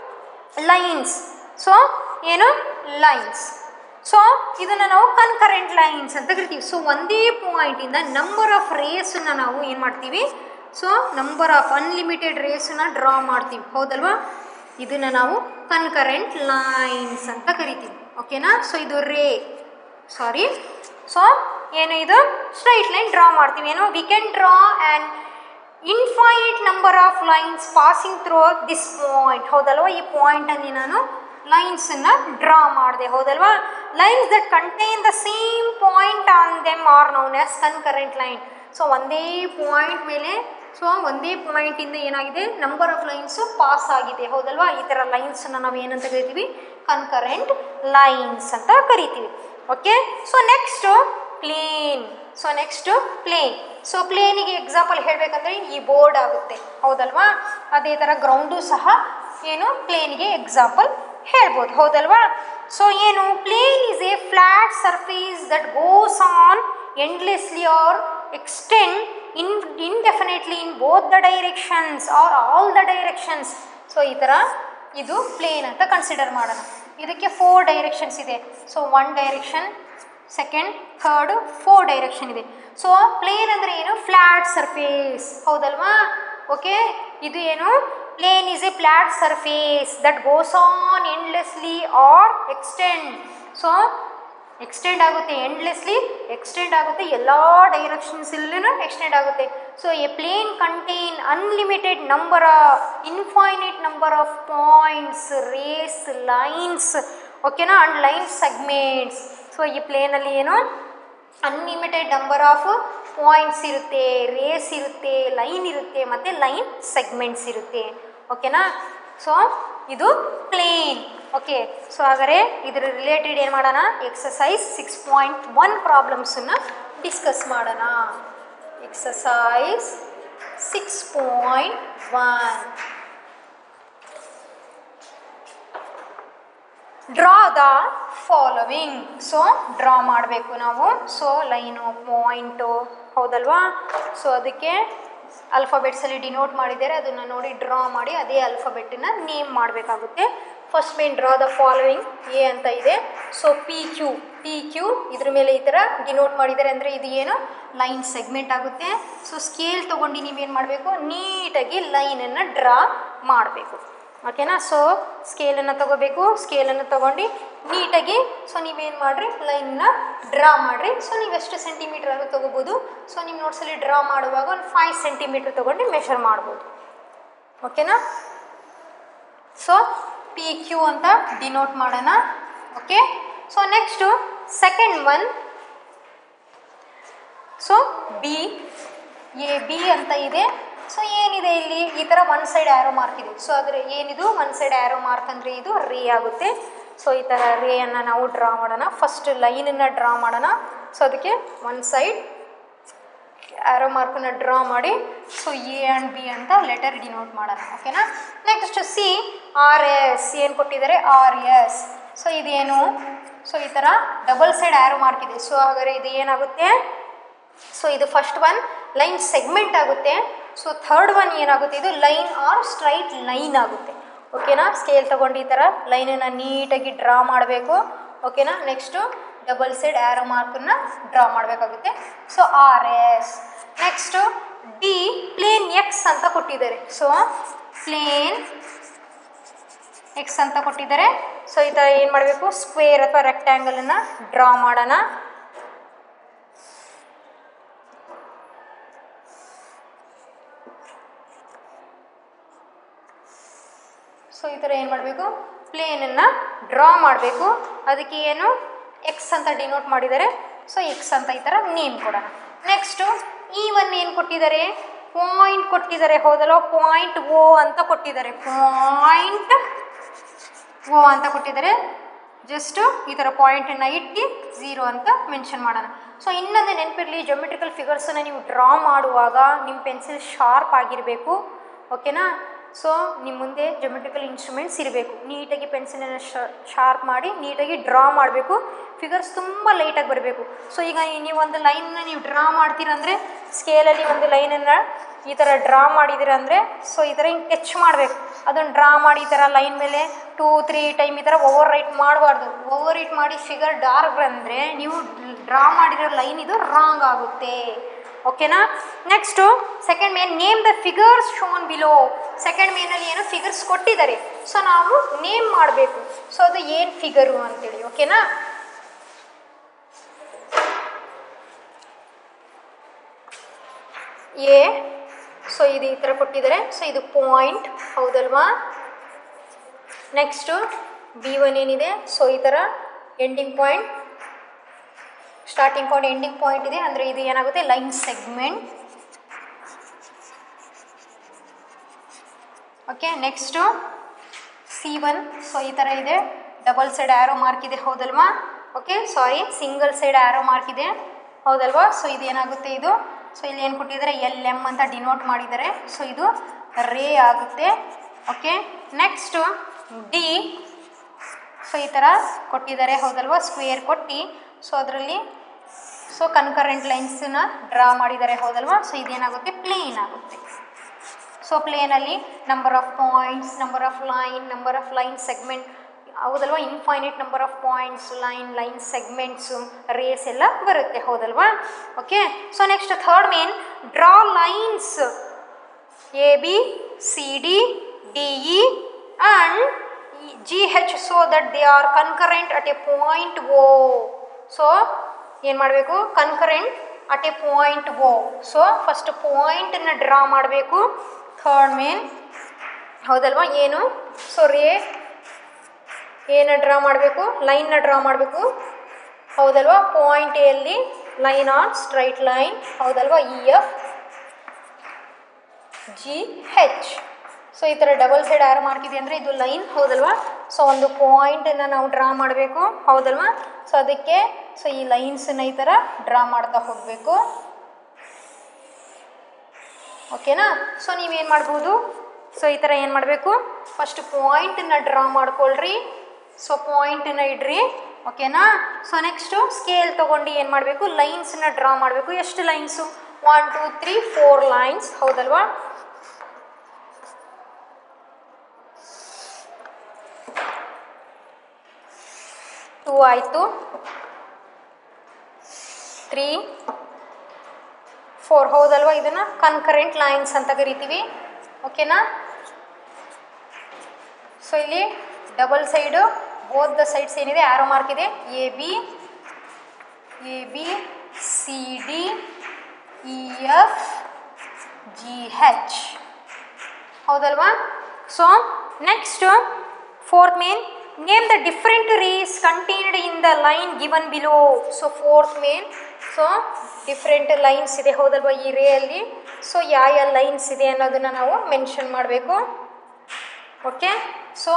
lines. ಸೊ ಏನು? ಲೈನ್ಸ್. ಸೊ ಇದನ್ನು ನಾವು ಕನ್ಕರೆಂಟ್ ಲೈನ್ಸ್ ಅಂತ ಕರಿತೀವಿ. ಸೊ ಒಂದೇ ಪಾಯಿಂಟಿಂದ ನಂಬರ್ ಆಫ್ ರೇಸನ್ನು ನಾವು ಏನು ಮಾಡ್ತೀವಿ? ಸೊ ನಂಬರ್ ಆಫ್ ಅನ್ಲಿಮಿಟೆಡ್ ರೇಸನ್ನು ಡ್ರಾ ಮಾಡ್ತೀವಿ, ಹೌದಲ್ವಾ? ಇದನ್ನು ನಾವು ಕನ್ಕರೆಂಟ್ ಲೈನ್ಸ್ ಅಂತ ಕರಿತೀವಿ, ಓಕೆನಾ? ಸೊ ಇದು ರೇ ಸಾರಿ ಸೊ ಏನು? ಇದು ಸ್ಟ್ರೈಟ್ ಲೈನ್ ಡ್ರಾ ಮಾಡ್ತೀವಿ. ಏನು? We can draw and infinite number of lines passing through this point, ಹೌದಲ್ವಾ? ಈ ಪಾಯಿಂಟಲ್ಲಿ ನಾನು ಲೈನ್ಸನ್ನು ಡ್ರಾ ಮಾಡಿದೆ, ಹೌದಲ್ವಾ? Lines that contain the same point on them are known as concurrent line. So ಒಂದೇ ಪಾಯಿಂಟ್ ಮೇಲೆ ಸೊ ಒಂದೇ ಪಾಯಿಂಟಿಂದ ಏನಾಗಿದೆ? ನಂಬರ್ ಆಫ್ ಲೈನ್ಸು ಪಾಸ್ ಆಗಿದೆ, ಹೌದಲ್ವಾ? ಈ ಥರ ಲೈನ್ಸನ್ನು ನಾವು ಏನಂತ ಕರಿತೀವಿ? ಕನ್ಕರೆಂಟ್ ಲೈನ್ಸ್ ಅಂತ ಕರಿತೀವಿ, okay? So next plane. So next plane. So ಪ್ಲೇನಿಗೆ ಎಕ್ಸಾಂಪಲ್ ಹೇಳಬೇಕಂದ್ರೆ ಈ ಬೋರ್ಡ್ ಆಗುತ್ತೆ, ಹೌದಲ್ವಾ? ಅದೇ ಥರ ಗ್ರೌಂಡು ಸಹ ಏನು? ಪ್ಲೇನ್ಗೆ ಎಕ್ಸಾಂಪಲ್ ಹೇಳ್ಬೋದು, ಹೌದಲ್ವಾ? ಸೊ ಏನು? Plane is a flat surface that goes on endlessly or extend in indefinitely in both the directions or all the directions. So ಈ ಥರ ಇದು ಪ್ಲೇನ್ ಅಂತ ಕನ್ಸಿಡರ್ ಮಾಡೋಣ. ಇದಕ್ಕೆ ಫೋರ್ ಡೈರೆಕ್ಷನ್ಸ್ ಇದೆ. So one direction, second, third, four direction ಇದೆ. So plane ಅಂದರೆ ಏನು? ಫ್ಲಾಟ್ ಸರ್ಫೇಸ್, ಹೌದಲ್ವಾ? ಓಕೆ, ಇದು ಏನು? Plane is a flat surface that goes on endlessly or extend. So extend ಆಗುತ್ತೆ, ಎಂಡ್ಲೆಸ್ಲಿ ಎಕ್ಸ್ಟೆಂಡ್ ಆಗುತ್ತೆ, ಎಲ್ಲ ಡೈರೆಕ್ಷನ್ಸಲ್ಲೂ ಎಕ್ಸ್ಟೆಂಡ್ ಆಗುತ್ತೆ. So a plane contain unlimited number of infinite number of points, rays, lines, ಓಕೆನಾ? And line segments. So ಈ ಪ್ಲೇನಲ್ಲಿ ಏನು? Unlimited number of points ಇರುತ್ತೆ, ರೇಸ್ ಇರುತ್ತೆ, ಲೈನ್ ಇರುತ್ತೆ, ಮತ್ತು ಲೈನ್ ಸೆಗ್ಮೆಂಟ್ಸ್ ಇರುತ್ತೆ, ಓಕೆನಾ? ಸೊ ಇದು ಪ್ಲೇನ್, ಓಕೆ. ಸೊ ಹಾಗಾದರೆ ಇದರ ರಿಲೇಟೆಡ್ ಏನು ಮಾಡೋಣ? ಎಕ್ಸಸೈಸ್ ಸಿಕ್ಸ್ ಪಾಯಿಂಟ್ ಒನ್ ಪ್ರಾಬ್ಲಮ್ಸನ್ನು ಡಿಸ್ಕಸ್ ಮಾಡೋಣ. exercise six point one. Draw the following. So draw ಮಾಡಬೇಕು ನಾವು. ಸೊ ಲೈನು ಪಾಯಿಂಟು ಹೌದಲ್ವಾ. ಸೊ ಅದಕ್ಕೆ ಅಲ್ಫಾಬೆಟ್ಸಲ್ಲಿ ಡಿನೋಟ್ ಮಾಡಿದ್ದಾರೆ, ಅದನ್ನು ನೋಡಿ ಡ್ರಾ ಮಾಡಿ ಅದೇ ಅಲ್ಫಾಬೆಟ್ಟನ್ನು ನೇಮ್ ಮಾಡಬೇಕಾಗುತ್ತೆ. First main draw the following a ಅಂತ ಇದೆ. So p q p q ಇದ್ರ ಮೇಲೆ ಈ ಥರ ಡಿನೋಟ್ ಮಾಡಿದ್ದಾರೆ ಅಂದರೆ ಇದು ಏನು ಲೈನ್ ಸೆಗ್ಮೆಂಟ್ ಆಗುತ್ತೆ. ಸೊ ಸ್ಕೇಲ್ ತೊಗೊಂಡು ನೀವೇನು ಮಾಡಬೇಕು, ನೀಟಾಗಿ ಲೈನನ್ನು ಡ್ರಾ ಮಾಡಬೇಕು. ಓಕೆನಾ. ಸೊ ಸ್ಕೇಲನ್ನು ತೊಗೋಬೇಕು, ಸ್ಕೇಲನ್ನು ತೊಗೊಂಡು ನೀಟಾಗಿ ಸೊ ನೀವೇನು ಮಾಡಿರಿ ಲೈನ್ನ ಡ್ರಾ ಮಾಡಿರಿ. ಸೊ ನೀವು ಎಷ್ಟು ಸೆಂಟಿಮೀಟರ್ ಆದರೂ ತೊಗೋಬೋದು. ಸೊ ನಿಮ್ಮ ನೋಟ್ಸಲ್ಲಿ ಡ್ರಾ ಮಾಡುವಾಗ ಒಂದು ಫೈವ್ ಸೆಂಟಿಮೀಟ್ರ್ ತೊಗೊಂಡು ಮೆಷರ್ ಮಾಡ್ಬೋದು. ಓಕೆನಾ. ಸೊ ಪಿ ಕ್ಯೂ ಅಂತ ಡಿನೋಟ್ ಮಾಡೋಣ. Okay. So next second one. So b A B ಅಂತ ಇದೆ. ಸೊ ಏನಿದೆ ಇಲ್ಲಿ ಈ ಥರ ಒನ್ ಸೈಡ್ ಆ್ಯರೋ ಮಾರ್ಕ್ ಇದೆ. ಸೊ ಆದರೆ ಏನಿದು ಒನ್ ಸೈಡ್ ಆ್ಯರೋ ಮಾರ್ಕ್ ಅಂದರೆ ಇದು ರೇ ಆಗುತ್ತೆ. ಸೊ ಈ ಥರ ರೇಯನ್ನು ನಾವು ಡ್ರಾ ಮಾಡೋಣ. ಫಸ್ಟ್ ಲೈನನ್ನು ಡ್ರಾ ಮಾಡೋಣ. ಸೊ ಅದಕ್ಕೆ ಒನ್ ಸೈಡ್ ಆ್ಯರೋ ಮಾರ್ಕನ್ನು ಡ್ರಾ ಮಾಡಿ ಸೊ ಎ ಆ್ಯಂಡ್ ಬಿ ಅಂತ ಲೆಟರ್ ಡಿನೋಟ್ ಮಾಡೋಣ. ಓಕೆನಾ. ನೆಕ್ಸ್ಟ್ ಸಿ ಆರ್ ಎಸ್ ಏನು ಕೊಟ್ಟಿದ್ದಾರೆ, ಆರ್ ಎಸ್. ಸೊ ಇದೇನು, ಸೊ ಈ ಥರ ಡಬಲ್ ಸೈಡ್ ಆ್ಯರೋ ಮಾರ್ಕ್ ಇದೆ. ಸೊ ಹಾಗಾದರೆ ಇದು ಏನಾಗುತ್ತೆ, ಸೊ ಇದು ಫಸ್ಟ್ ಒನ್ ಲೈನ್ ಸೆಗ್ಮೆಂಟ್ ಆಗುತ್ತೆ. ಸೊ ಥರ್ಡ್ ಒನ್ ಏನಾಗುತ್ತೆ, ಇದು ಲೈನ್ ಆರ್ ಸ್ಟ್ರೈಟ್ ಲೈನ್ ಆಗುತ್ತೆ. ಓಕೆನಾ. ಸ್ಕೇಲ್ ತೊಗೊಂಡು ಈ ಥರ ಲೈನನ್ನು ನೀಟಾಗಿ ಡ್ರಾ ಮಾಡಬೇಕು. ಓಕೆನಾ. ನೆಕ್ಸ್ಟು ಡಬಲ್ ಸೈಡ್ ಆ್ಯರೋ ಮಾರ್ಕನ್ನು ಡ್ರಾ ಮಾಡಬೇಕಾಗುತ್ತೆ. So r s. Next d plane x ಅಂತ ಕೊಟ್ಟಿದ್ದಾರೆ. ಸೊ ಪ್ಲೇನ್ ಎಕ್ಸ್ ಅಂತ ಕೊಟ್ಟಿದ್ದಾರೆ. ಸೊ ಈ ಥರ ಏನು ಮಾಡಬೇಕು, ಸ್ಕ್ವೇರ್ ಅಥವಾ ರೆಕ್ಟ್ಯಾಂಗಲನ್ನು ಡ್ರಾ ಮಾಡೋಣ. ಸೊ ಈ ಥರ ಏನು ಮಾಡಬೇಕು, ಪ್ಲೇನನ್ನು ಡ್ರಾ ಮಾಡಬೇಕು. ಅದಕ್ಕೆ ಏನು ಎಕ್ಸ್ ಅಂತ ಡಿನೋಟ್ ಮಾಡಿದ್ದಾರೆ. ಸೊ ಎಕ್ಸ್ ಅಂತ ಈ ಥರ ನೇಮ್ ಕೊಡೋಣ. ನೆಕ್ಸ್ಟು ಈ ಒನ್ ಏನು ಕೊಟ್ಟಿದ್ದಾರೆ, ಪಾಯಿಂಟ್ ಕೊಟ್ಟಿದ್ದಾರೆ. ಹೌದಲ್ಲ, ಪಾಯಿಂಟ್ ಓ ಅಂತ ಕೊಟ್ಟಿದ್ದಾರೆ. ಪಾಯಿಂಟ್ ಓ ಅಂತ ಕೊಟ್ಟಿದ್ದಾರೆ. ಜಸ್ಟು ಈ ಥರ ಪಾಯಿಂಟನ್ನು ಇಟ್ಟು ಝೀರೋ ಅಂತ ಮೆನ್ಷನ್ ಮಾಡೋಣ. ಸೊ ಇನ್ನೊಂದು ನೆನಪಿರಲಿ, ಜೊಮೆಟ್ರಿಕಲ್ ಫಿಗರ್ಸನ್ನು ನೀವು ಡ್ರಾ ಮಾಡುವಾಗ ನಿಮ್ಮ ಪೆನ್ಸಿಲ್ ಶಾರ್ಪ್ ಆಗಿರಬೇಕು. ಓಕೆನಾ. ಸೊ ನಿಮ್ಮ ಮುಂದೆ ಜೊಮೆಟ್ರಿಕಲ್ ಇನ್ಸ್ಟ್ರೂಮೆಂಟ್ಸ್ ಇರಬೇಕು. ನೀಟಾಗಿ ಪೆನ್ಸಿಲನ್ನು ಶಾರ್ಪ್ ಮಾಡಿ ನೀಟಾಗಿ ಡ್ರಾ ಮಾಡಬೇಕು. ಫಿಗರ್ಸ್ ತುಂಬ ಲೈಟಾಗಿ ಬರಬೇಕು. ಸೊ ಈಗ ನೀವು ಒಂದು ಲೈನ್ನ ನೀವು ಡ್ರಾ ಮಾಡ್ತೀರಂದರೆ ಸ್ಕೇಲಲ್ಲಿ ಒಂದು ಲೈನನ್ನು ಈ ಥರ ಡ್ರಾ ಮಾಡಿದ್ದೀರಂದರೆ ಸೊ ಈ ಥರ ಹಿಂಗೆ ಟಚ್ ಮಾಡಬೇಕು. ಅದನ್ನು ಡ್ರಾ ಮಾಡಿ ಈ ಥರ ಲೈನ್ ಮೇಲೆ ಟೂ ತ್ರೀ ಟೈಮ್ ಈ ಥರ ಓವರ್ ರೈಟ್ ಮಾಡಬಾರ್ದು. ಓವರ್ ರೈಟ್ ಮಾಡಿ ಫಿಗರ್ ಡಾರ್ಕ್ ಬಂದರೆ ನೀವು ಡ್ರಾ ಮಾಡಿರೋ ಲೈನ್ ಇದು ರಾಂಗ್ ಆಗುತ್ತೆ. ಓಕೆನಾ. Next second main name the figures shown below. Second ಮೇನಲ್ಲಿ ಏನು ಫಿಗರ್ಸ್ ಕೊಟ್ಟಿದ್ದಾರೆ. ಸೊ ನಾವು ನೇಮ್ ಮಾಡಬೇಕು. ಸೊ ಅದು ಏನು ಫಿಗರು ಅಂತೇಳಿ. ಓಕೆನಾ. ಎ ಸೊ ಇದು ಈ ಥರ ಕೊಟ್ಟಿದ್ದಾರೆ. ಸೊ ಇದು ಪಾಯಿಂಟ್ ಹೌದಲ್ವಾ. ನೆಕ್ಸ್ಟು ಬಿ ಒನ್ ಏನಿದೆ, ಸೊ ಈ ಥರ ending point, starting point ending point ಇದೆ. ಅಂದರೆ ಇದು ಏನಾಗುತ್ತೆ, line segment. Okay. Next c one. So ಈ ಥರ ಇದೆ, ಡಬಲ್ ಸೈಡ್ ಆ್ಯರೋ ಮಾರ್ಕ್ ಇದೆ. ಹೌದಲ್ವಾ. Okay. Sorry, single side arrow mark ಇದೆ. ಹೌದಲ್ವಾ. ಸೊ ಇದು ಏನಾಗುತ್ತೆ, ಇದು ಸೊ ಇಲ್ಲಿ ಏನು ಕೊಟ್ಟಿದ್ದಾರೆ, ಎಲ್ ಎಮ್ ಅಂತ ಡಿನೋಟ್ ಮಾಡಿದ್ದಾರೆ. ಸೊ ಇದು ರೇ ಆಗುತ್ತೆ. ಓಕೆ. Next D. ಸೊ ಈ ಥರ ಕೊಟ್ಟಿದ್ದಾರೆ. ಹೌದಲ್ವಾ. ಸ್ಕ್ವೇರ್ ಕೊಟ್ಟು ಸೊ ಅದರಲ್ಲಿ ಸೊ ಕನ್ಕರೆಂಟ್ ಲೈನ್ಸನ್ನ ಡ್ರಾ ಮಾಡಿದ್ದಾರೆ. ಹೌದಲ್ವಾ. ಸೊ ಇದೇನಾಗುತ್ತೆ, ಪ್ಲೇನ್ ಆಗುತ್ತೆ. ಸೊ ಪ್ಲೇನಲ್ಲಿ number of points, number of line, number of line segment ಹೌದಲ್ವಾ, infinite number of points, line line segments, rays ಎಲ್ಲ ಬರುತ್ತೆ. ಹೌದಲ್ವಾ. Okay. So next third main draw lines a B C d d e and g h so that they are concurrent at a point o. So ಏನು ಮಾಡಬೇಕು, concurrent at a point o. So first ಪಾಯಿಂಟನ್ನು draw ಮಾಡಬೇಕು. Third main ಹೌದಲ್ವಾ. ಏನು, so ರೇ ಏನು draw ಮಾಡಬೇಕು, ಲೈನ್ನ ಡ್ರಾ ಮಾಡಬೇಕು. ಹೌದಲ್ವಾ. ಪಾಯಿಂಟ್ ಎಲ್ಲಿ ಲೈನ್ ಆನ್ ಸ್ಟ್ರೈಟ್ ಲೈನ್. ಹೌದಲ್ವಾ. E f g h. So ಈ ಥರ ಡಬಲ್ ಸೈಡ್ ಆ್ಯರೋ ಮಾರ್ಕ್ ಇದೆ ಅಂದರೆ ಇದು ಲೈನ್. ಹೌದಲ್ವಾ. ಸೊ ಒಂದು ಪಾಯಿಂಟನ್ನು ನಾವು ಡ್ರಾ ಮಾಡಬೇಕು. ಹೌದಲ್ವಾ. ಸೊ ಅದಕ್ಕೆ ಸೊ ಈ ಲೈನ್ಸನ್ನು ಈ ಥರ ಡ್ರಾ ಮಾಡ್ತಾ ಹೋಗಬೇಕು. ಓಕೆನಾ. ಸೊ ನೀವೇನು ಮಾಡ್ಬೋದು, ಸೊ ಈ ಥರ ಏನು ಮಾಡಬೇಕು, ಫಸ್ಟ್ ಪಾಯಿಂಟನ್ನು ಡ್ರಾ ಮಾಡ್ಕೊಳ್ರಿ. ಸೊ ಪಾಯಿಂಟನ್ನು ಇಡ್ರಿ, ಓಕೆನಾ. ಸೊ ನೆಕ್ಸ್ಟು ಸ್ಕೇಲ್ ತೊಗೊಂಡು ಏನು ಮಾಡಬೇಕು, ಲೈನ್ಸನ್ನ ಡ್ರಾ ಮಾಡಬೇಕು. ಎಷ್ಟು ಲೈನ್ಸು, one two three four lines, ಹೌದಲ್ವಾ. ಟೂ ಆಯಿತು, ತ್ರೀ ಫೋರ್, ಹೌದಲ್ವಾ. ಇದನ್ನು ಕನ್ಕರೆಂಟ್ ಲೈನ್ಸ್ ಅಂತ ಕರಿತೀವಿ, ಓಕೆನಾ. ಸೊ ಇಲ್ಲಿ double side both the sides ಏನಿದೆ ಆರೋ ಮಾರ್ಕ್ ಇದೆ, a B A B C d e f g h, ಹೌದಲ್ವಾ. So next fourth main, name the different rays contained in the line given below. So fourth main, so different lines ಇದೆ, ಹೌದಲ್ವಾ ಈ ರೇ ಅಲ್ಲಿ. So ಯಾವ ಯಾವ lines ಇದೆ ಅನ್ನೋದನ್ನು ನಾವು ಮೆನ್ಷನ್ ಮಾಡಬೇಕು, ಓಕೆ. ಸೊ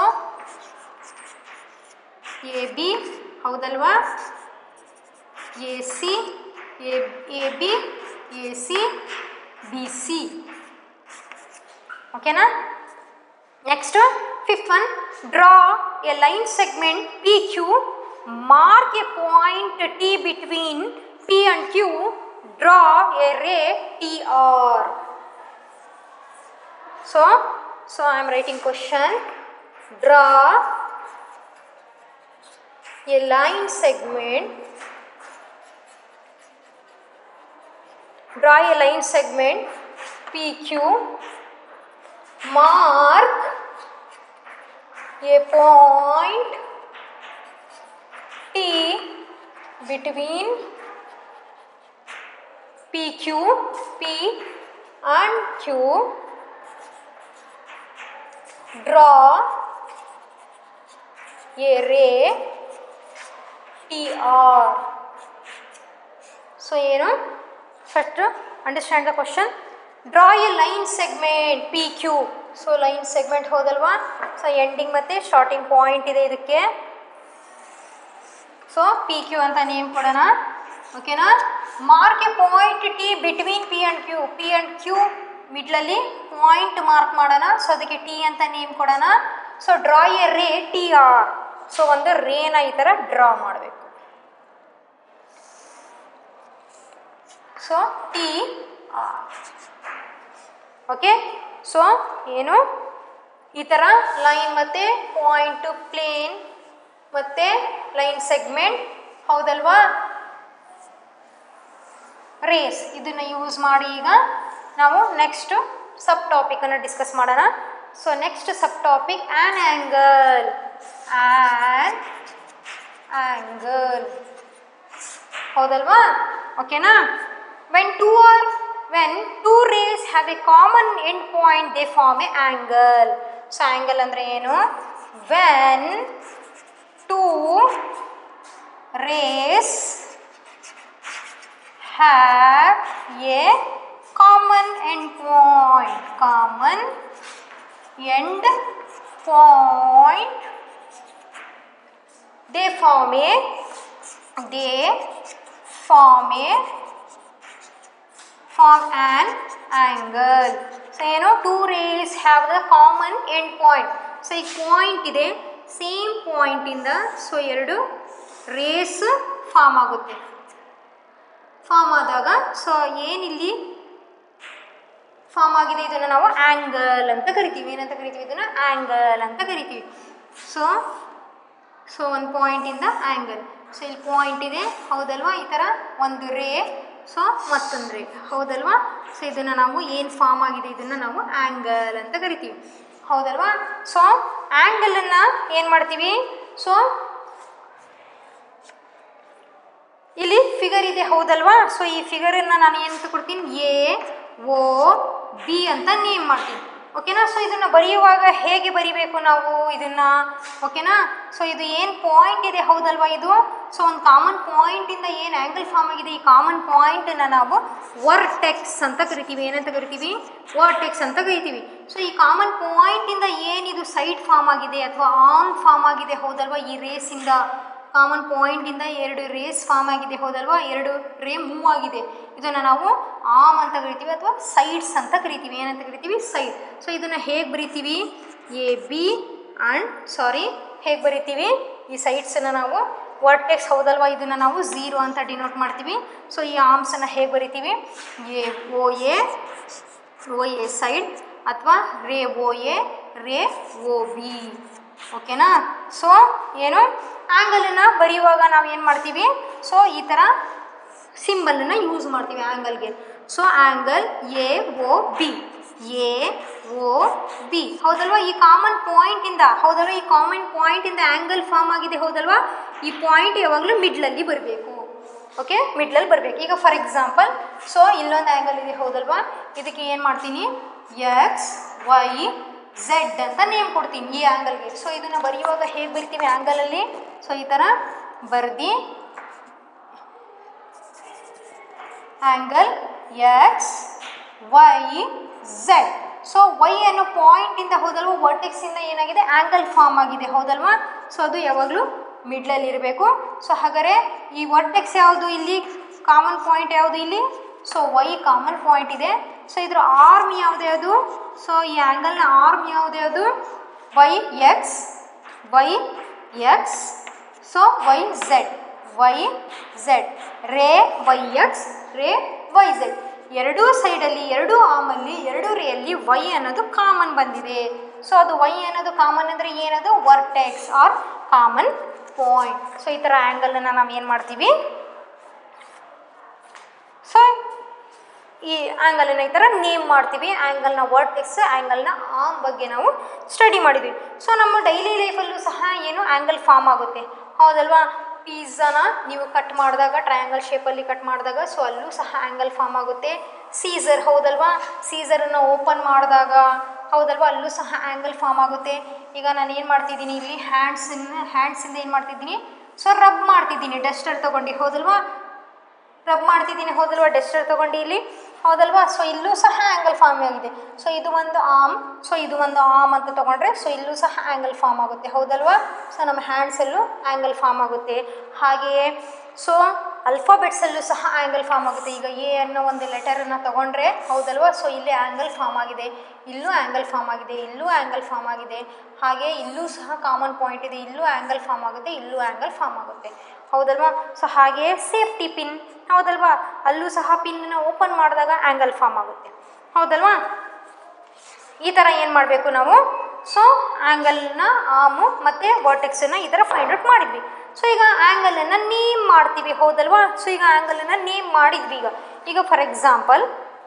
ಎ ಬಿ, ಹೌದಲ್ವಾ, a c, a B, a c, b c, ಓಕೆನಾ. Next fifth one, draw a line segment p q, mark a point t between p and q, draw a ray t r. So so I am writing question, draw a line segment, draw a line segment P Q, mark a point T between P Q, P and Q, draw a ray T R. So you know, first understand the question. Draw a line segment P Q. So line segment hodalva. So ending matte starting point ide idakke. So P Q anta name kodana. Okay na. Mark a point T between P and Q. P and Q middle alli point mark madana. So adakke T anta name kodana. So draw a ray T R. So ಒಂದು ರೇನ ಈ ಥರ draw ಮಾಡಬೇಕು. So t r, okay. So ಏನು ಈ ಥರ line ಮತ್ತು point, plane ಮತ್ತು line segment, ಹೌದಲ್ವಾ, ರೇಸ್, ಇದನ್ನು ಯೂಸ್ ಮಾಡಿ ಈಗ ನಾವು ನೆಕ್ಸ್ಟ್ ಸಬ್ ಟಾಪಿಕನ್ನು ಡಿಸ್ಕಸ್ ಮಾಡೋಣ. So next sub topic an angle. An angle, ಹೌದಲ್ವಾ, ಓಕೆನಾ. When two or when two rays have a common end point they form a angle. So angle ಅಂದರೆ ಏನು, when two rays have a common end point, common end point, they form a they form a form an angle. So you know two rays have the common end point. So ಈ point ಇದೆ, same point ಇಂದ so ಎರಡು rays form ಆಗುತ್ತೆ. Form ಆದಾಗ so ಏನಿಲ್ಲಿ form ಆಗಿದೆ ಇದನ್ನು ನಾವು ಆ್ಯಂಗಲ್ ಅಂತ ಕರಿತೀವಿ. ಏನಂತ ಕರಿತೀವಿ ಇದನ್ನು, ಆ್ಯಂಗಲ್ ಅಂತ ಕರಿತೀವಿ. ಸೊ ಸೊ ಒಂದು ಪಾಯಿಂಟಿಂದ ಆ್ಯಂಗಲ್. ಸೊ ಇಲ್ಲಿ ಪಾಯಿಂಟ್ ಇದೆ, ಹೌದಲ್ವಾ, ಈ ಥರ ಒಂದು ರೇ, ಸೊ ಮತ್ತೊಂದು ರೇ, ಹೌದಲ್ವಾ. ಸೊ ಇದನ್ನು ನಾವು ಏನು ಫಾರ್ಮ್ ಆಗಿದೆ ಇದನ್ನು ನಾವು ಆ್ಯಂಗಲ್ ಅಂತ ಕರಿತೀವಿ, ಹೌದಲ್ವಾ. ಸೊ ಆ್ಯಂಗಲನ್ನು ಏನು ಮಾಡ್ತೀವಿ, ಸೊ ಇಲ್ಲಿ ಫಿಗರ್ ಇದೆ, ಹೌದಲ್ವಾ. ಸೊ ಈ ಫಿಗರನ್ನು ನಾನು ಏನಂತ ಕೊಡ್ತೀನಿ, ಎ ಓ ಬಿ ಅಂತ ನೇಮ್ ಮಾಡ್ತೀನಿ, ಓಕೆನಾ. ಸೊ ಇದನ್ನು ಬರೆಯುವಾಗ ಹೇಗೆ ಬರಿಬೇಕು ನಾವು ಇದನ್ನು, ಓಕೆನಾ. ಸೊ ಇದು ಏನು ಪಾಯಿಂಟ್ ಇದೆ, ಹೌದಲ್ವಾ, ಇದು ಸೊ ಒಂದು ಕಾಮನ್ ಪಾಯಿಂಟಿಂದ ಏನು ಆ್ಯಂಗಲ್ ಫಾರ್ಮ್ ಆಗಿದೆ, ಈ ಕಾಮನ್ ಪಾಯಿಂಟನ್ನು ನಾವು ವರ್ಟೆಕ್ಸ್ ಅಂತ ಕರಿತೀವಿ. ಏನಂತ ಕರಿತೀವಿ, ವರ್ಟೆಕ್ಸ್ ಅಂತ ಕರಿತೀವಿ. ಸೊ ಈ ಕಾಮನ್ ಪಾಯಿಂಟಿಂದ ಏನಿದು ಸೈಡ್ ಫಾರ್ಮ್ ಆಗಿದೆ ಅಥವಾ ಆರ್ಮ್ ಫಾರ್ಮ್ ಆಗಿದೆ, ಹೌದಲ್ವಾ, ಈ ರೇಸಿಂದ ಕಾಮನ್ ಪಾಯಿಂಟಿಂದ ಎರಡು ರೇಸ್ ಫಾರ್ಮ್ ಆಗಿದೆ ಹೌದಲ್ವಾ, ಎರಡು ರೇ ಮೂವ್ ಆಗಿದೆ. ಇದನ್ನು ನಾವು ಆರ್ಮ್ ಅಂತ ಕರಿತೀವಿ ಅಥವಾ ಸೈಡ್ಸ್ ಅಂತ ಕರಿತೀವಿ. ಏನಂತ ಕರಿತೀವಿ? ಸೈಡ್. ಸೊ ಇದನ್ನು ಹೇಗೆ ಬರಿತೀವಿ? ಎ ಬಿ ಆ್ಯಂಡ್ ಸಾರಿ ಹೇಗೆ ಬರಿತೀವಿ ಈ ಸೈಡ್ಸನ್ನು ನಾವು? ವರ್ಟೆಕ್ಸ್ ಹೌದಲ್ವಾ, ಇದನ್ನು ನಾವು ಝೀರೋ ಅಂತ ಡಿನೋಟ್ ಮಾಡ್ತೀವಿ. ಸೊ ಈ ಆರ್ಮ್ಸನ್ನು ಹೇಗೆ ಬರಿತೀವಿ? A o a o a side ಅಥವಾ ರೇ ಓ ಎ ರೇ ಓ ಬಿ. ಓಕೆನಾ? ಸೊ ಏನು ಆ್ಯಂಗಲನ್ನು ಬರೆಯುವಾಗ ನಾವು ಏನು ಮಾಡ್ತೀವಿ? ಸೊ ಈ ಥರ ಸಿಂಬಲನ್ನು ಯೂಸ್ ಮಾಡ್ತೀವಿ ಆ್ಯಂಗಲ್ಗೆ. So angle a o b, a o b ಹೌದಲ್ವಾ. ಈ ಕಾಮನ್ ಪಾಯಿಂಟಿಂದ ಹೌದಲ್ವಾ, ಈ ಕಾಮನ್ ಪಾಯಿಂಟಿಂದ ಆ್ಯಂಗಲ್ ಫಾರ್ಮ್ ಆಗಿದೆ ಹೌದಲ್ವಾ. ಈ ಪಾಯಿಂಟ್ ಯಾವಾಗಲೂ ಮಿಡ್ಲಲ್ಲಿ ಬರಬೇಕು. ಓಕೆ, ಮಿಡ್ಲಲ್ಲಿ ಬರಬೇಕು. ಈಗ ಫಾರ್ ಎಕ್ಸಾಂಪಲ್ ಸೊ ಇಲ್ಲೊಂದು ಆ್ಯಂಗಲ್ ಇದೆ ಹೌದಲ್ವಾ, ಇದಕ್ಕೆ ಏನು ಮಾಡ್ತೀನಿ? ಎಕ್ಸ್ ವೈ ಝೆಡ್ ಅಂತ ನೇಮ್ ಕೊಡ್ತೀನಿ ಈ ಆ್ಯಂಗಲ್ಗೆ. ಸೊ ಇದನ್ನು ಬರೆಯುವಾಗ ಹೇಗೆ ಬರಿತೀವಿ ಆ್ಯಂಗಲಲ್ಲಿ? ಸೊ ಈ ಥರ ಬರ್ದು angle x y z. So y ಅನ್ನೋ ಪಾಯಿಂಟಿಂದ ಹೌದಲ್ವ, ವರ್ಟೆಕ್ಸಿಂದ ಏನಾಗಿದೆ? ಆ್ಯಂಗಲ್ ಫಾರ್ಮ್ ಆಗಿದೆ ಹೌದಲ್ವಾ. ಸೊ ಅದು ಯಾವಾಗಲೂ ಮಿಡ್ಲಲ್ಲಿ ಇರಬೇಕು. ಸೊ ಹಾಗಾದರೆ ಈ ವರ್ಟೆಕ್ಸ್ ಯಾವುದು ಇಲ್ಲಿ? ಕಾಮನ್ ಪಾಯಿಂಟ್ ಯಾವುದು ಇಲ್ಲಿ? ಸೊ ವೈ ಕಾಮನ್ ಪಾಯಿಂಟ್ ಇದೆ. ಸೊ ಇದರ ಆರ್ಮ್ ಯಾವುದು ಯಾವುದು? ಸೊ ಈ ಆ್ಯಂಗಲ್ನ ಆರ್ಮ್ ಯಾವುದು ಯಾವುದು? Y x y x so y z y z ray y x ray y z. ಎರಡೂ ಸೈಡಲ್ಲಿ ಎರಡೂ ಆರ್ಮಲ್ಲಿ ಎರಡೂ ರೇಯಲ್ಲಿ ವೈ ಅನ್ನೋದು ಕಾಮನ್ ಬಂದಿದೆ. ಸೊ ಅದು ವೈ ಅನ್ನೋದು ಕಾಮನ್ ಅಂದರೆ ಏನದು? Vertex or common point. So ಈ ಥರ ಆ್ಯಂಗಲನ್ನು ನಾವು ಏನು ಮಾಡ್ತೀವಿ? ಸೊ ಈ ಆ್ಯಂಗಲನ್ನು ಈ ಥರ ನೇಮ್ ಮಾಡ್ತೀವಿ. ಆ್ಯಂಗಲ್ನ ವರ್ಟೆಕ್ಸ್, ಆ್ಯಂಗಲ್ನ ಆರ್ಮ್ ಬಗ್ಗೆ ನಾವು ಸ್ಟಡಿ ಮಾಡಿದ್ವಿ. ಸೊ ನಮ್ಮ ಡೈಲಿ ಲೈಫಲ್ಲೂ ಸಹ ಏನು ಆ್ಯಂಗಲ್ ಫಾರ್ಮ್ ಆಗುತ್ತೆ ಹೌದಲ್ವಾ. ಪಿಜ್ಜಾನ ನೀವು ಕಟ್ ಮಾಡಿದಾಗ ಟ್ರಯಾಂಗಲ್ ಶೇಪಲ್ಲಿ ಕಟ್ ಮಾಡಿದಾಗ ಸೊ ಅಲ್ಲೂ ಸಹ ಆ್ಯಂಗಲ್ ಫಾರ್ಮ್ ಆಗುತ್ತೆ. ಸೀಸರ್ ಹೌದಲ್ವಾ, ಸೀಸರನ್ನು ಓಪನ್ ಮಾಡಿದಾಗ ಹೌದಲ್ವಾ ಅಲ್ಲೂ ಸಹ ಆ್ಯಂಗಲ್ ಫಾರ್ಮ್ ಆಗುತ್ತೆ. ಈಗ ನಾನು ಏನು ಮಾಡ್ತಿದ್ದೀನಿ ಇಲ್ಲಿ? ಹ್ಯಾಂಡ್ಸನ್ನ ಹ್ಯಾಂಡ್ಸಿಂದ ಏನು ಮಾಡ್ತಿದ್ದೀನಿ? ಸೊ ರಬ್ ಮಾಡ್ತಿದ್ದೀನಿ ಡಸ್ಟರ್ ತೊಗೊಂಡು ಹೌದಲ್ವಾ, ರಬ್ ಮಾಡ್ತಿದ್ದೀನಿ ಹೌದಲ್ವಾ ಡಸ್ಟರ್ ತೊಗೊಂಡು ಇಲ್ಲಿ ಹೌದಲ್ವಾ. ಸೊ ಇಲ್ಲೂ ಸಹ ಆ್ಯಂಗಲ್ ಫಾರ್ಮ್ ಆಗಿದೆ. ಸೊ ಇದು ಒಂದು ಆರ್ಮ್, ಸೊ ಇದು ಒಂದು ಆರ್ಮ್ ಅಂತ ತೊಗೊಂಡ್ರೆ ಸೊ ಇಲ್ಲೂ ಸಹ ಆ್ಯಂಗಲ್ ಫಾರ್ಮ್ ಆಗುತ್ತೆ ಹೌದಲ್ವಾ. ಸೊ ನಮ್ಮ ಹ್ಯಾಂಡ್ಸಲ್ಲೂ ಆ್ಯಂಗಲ್ ಫಾರ್ಮ್ ಆಗುತ್ತೆ. ಹಾಗೆಯೇ ಸೊ ಅಲ್ಫಾಬೆಟ್ಸಲ್ಲೂ ಸಹ ಆ್ಯಂಗಲ್ ಫಾರ್ಮ್ ಆಗುತ್ತೆ. ಈಗ ಎ ಅನ್ನೋ ಒಂದು ಲೆಟರನ್ನು ತೊಗೊಂಡ್ರೆ ಹೌದಲ್ವಾ, ಸೊ ಇಲ್ಲಿ ಆ್ಯಂಗಲ್ ಫಾರ್ಮ್ ಆಗಿದೆ, ಇಲ್ಲೂ ಆ್ಯಂಗಲ್ ಫಾರ್ಮ್ ಆಗಿದೆ, ಇಲ್ಲೂ ಆ್ಯಂಗಲ್ ಫಾರ್ಮ್ ಆಗಿದೆ. ಹಾಗೆ ಇಲ್ಲೂ ಸಹ ಕಾಮನ್ ಪಾಯಿಂಟ್ ಇದೆ, ಇಲ್ಲೂ ಆ್ಯಂಗಲ್ ಫಾರ್ಮ್ ಆಗುತ್ತೆ, ಇಲ್ಲೂ ಆ್ಯಂಗಲ್ ಫಾರ್ಮ್ ಆಗುತ್ತೆ ಹೌದಲ್ವಾ. ಸೊ ಹಾಗೆಯೇ ಸೇಫ್ಟಿ ಪಿನ್ ಹೌದಲ್ವಾ, ಅಲ್ಲೂ ಸಹ ಪಿನ್ನನ್ನು ಓಪನ್ ಮಾಡಿದಾಗ ಆ್ಯಂಗಲ್ ಫಾರ್ಮ್ ಆಗುತ್ತೆ ಹೌದಲ್ವಾ. ಈ ಥರ ಏನು ಮಾಡಬೇಕು ನಾವು? ಸೊ ಆ್ಯಂಗಲ್ನ ಆರ್ಮು ಮತ್ತು ವರ್ಟೆಕ್ಸನ್ನು ಈ ಥರ ಫೈಂಡ್ ಔಟ್ ಮಾಡಿದ್ವಿ. ಸೊ ಈಗ ಆ್ಯಂಗಲನ್ನು ನೇಮ್ ಮಾಡ್ತೀವಿ ಹೌದಲ್ವಾ. ಸೊ ಈಗ ಆ್ಯಂಗಲನ್ನು ನೇಮ್ ಮಾಡಿದ್ವಿ. ಈಗ ಈಗ ಫಾರ್ ಎಕ್ಸಾಂಪಲ್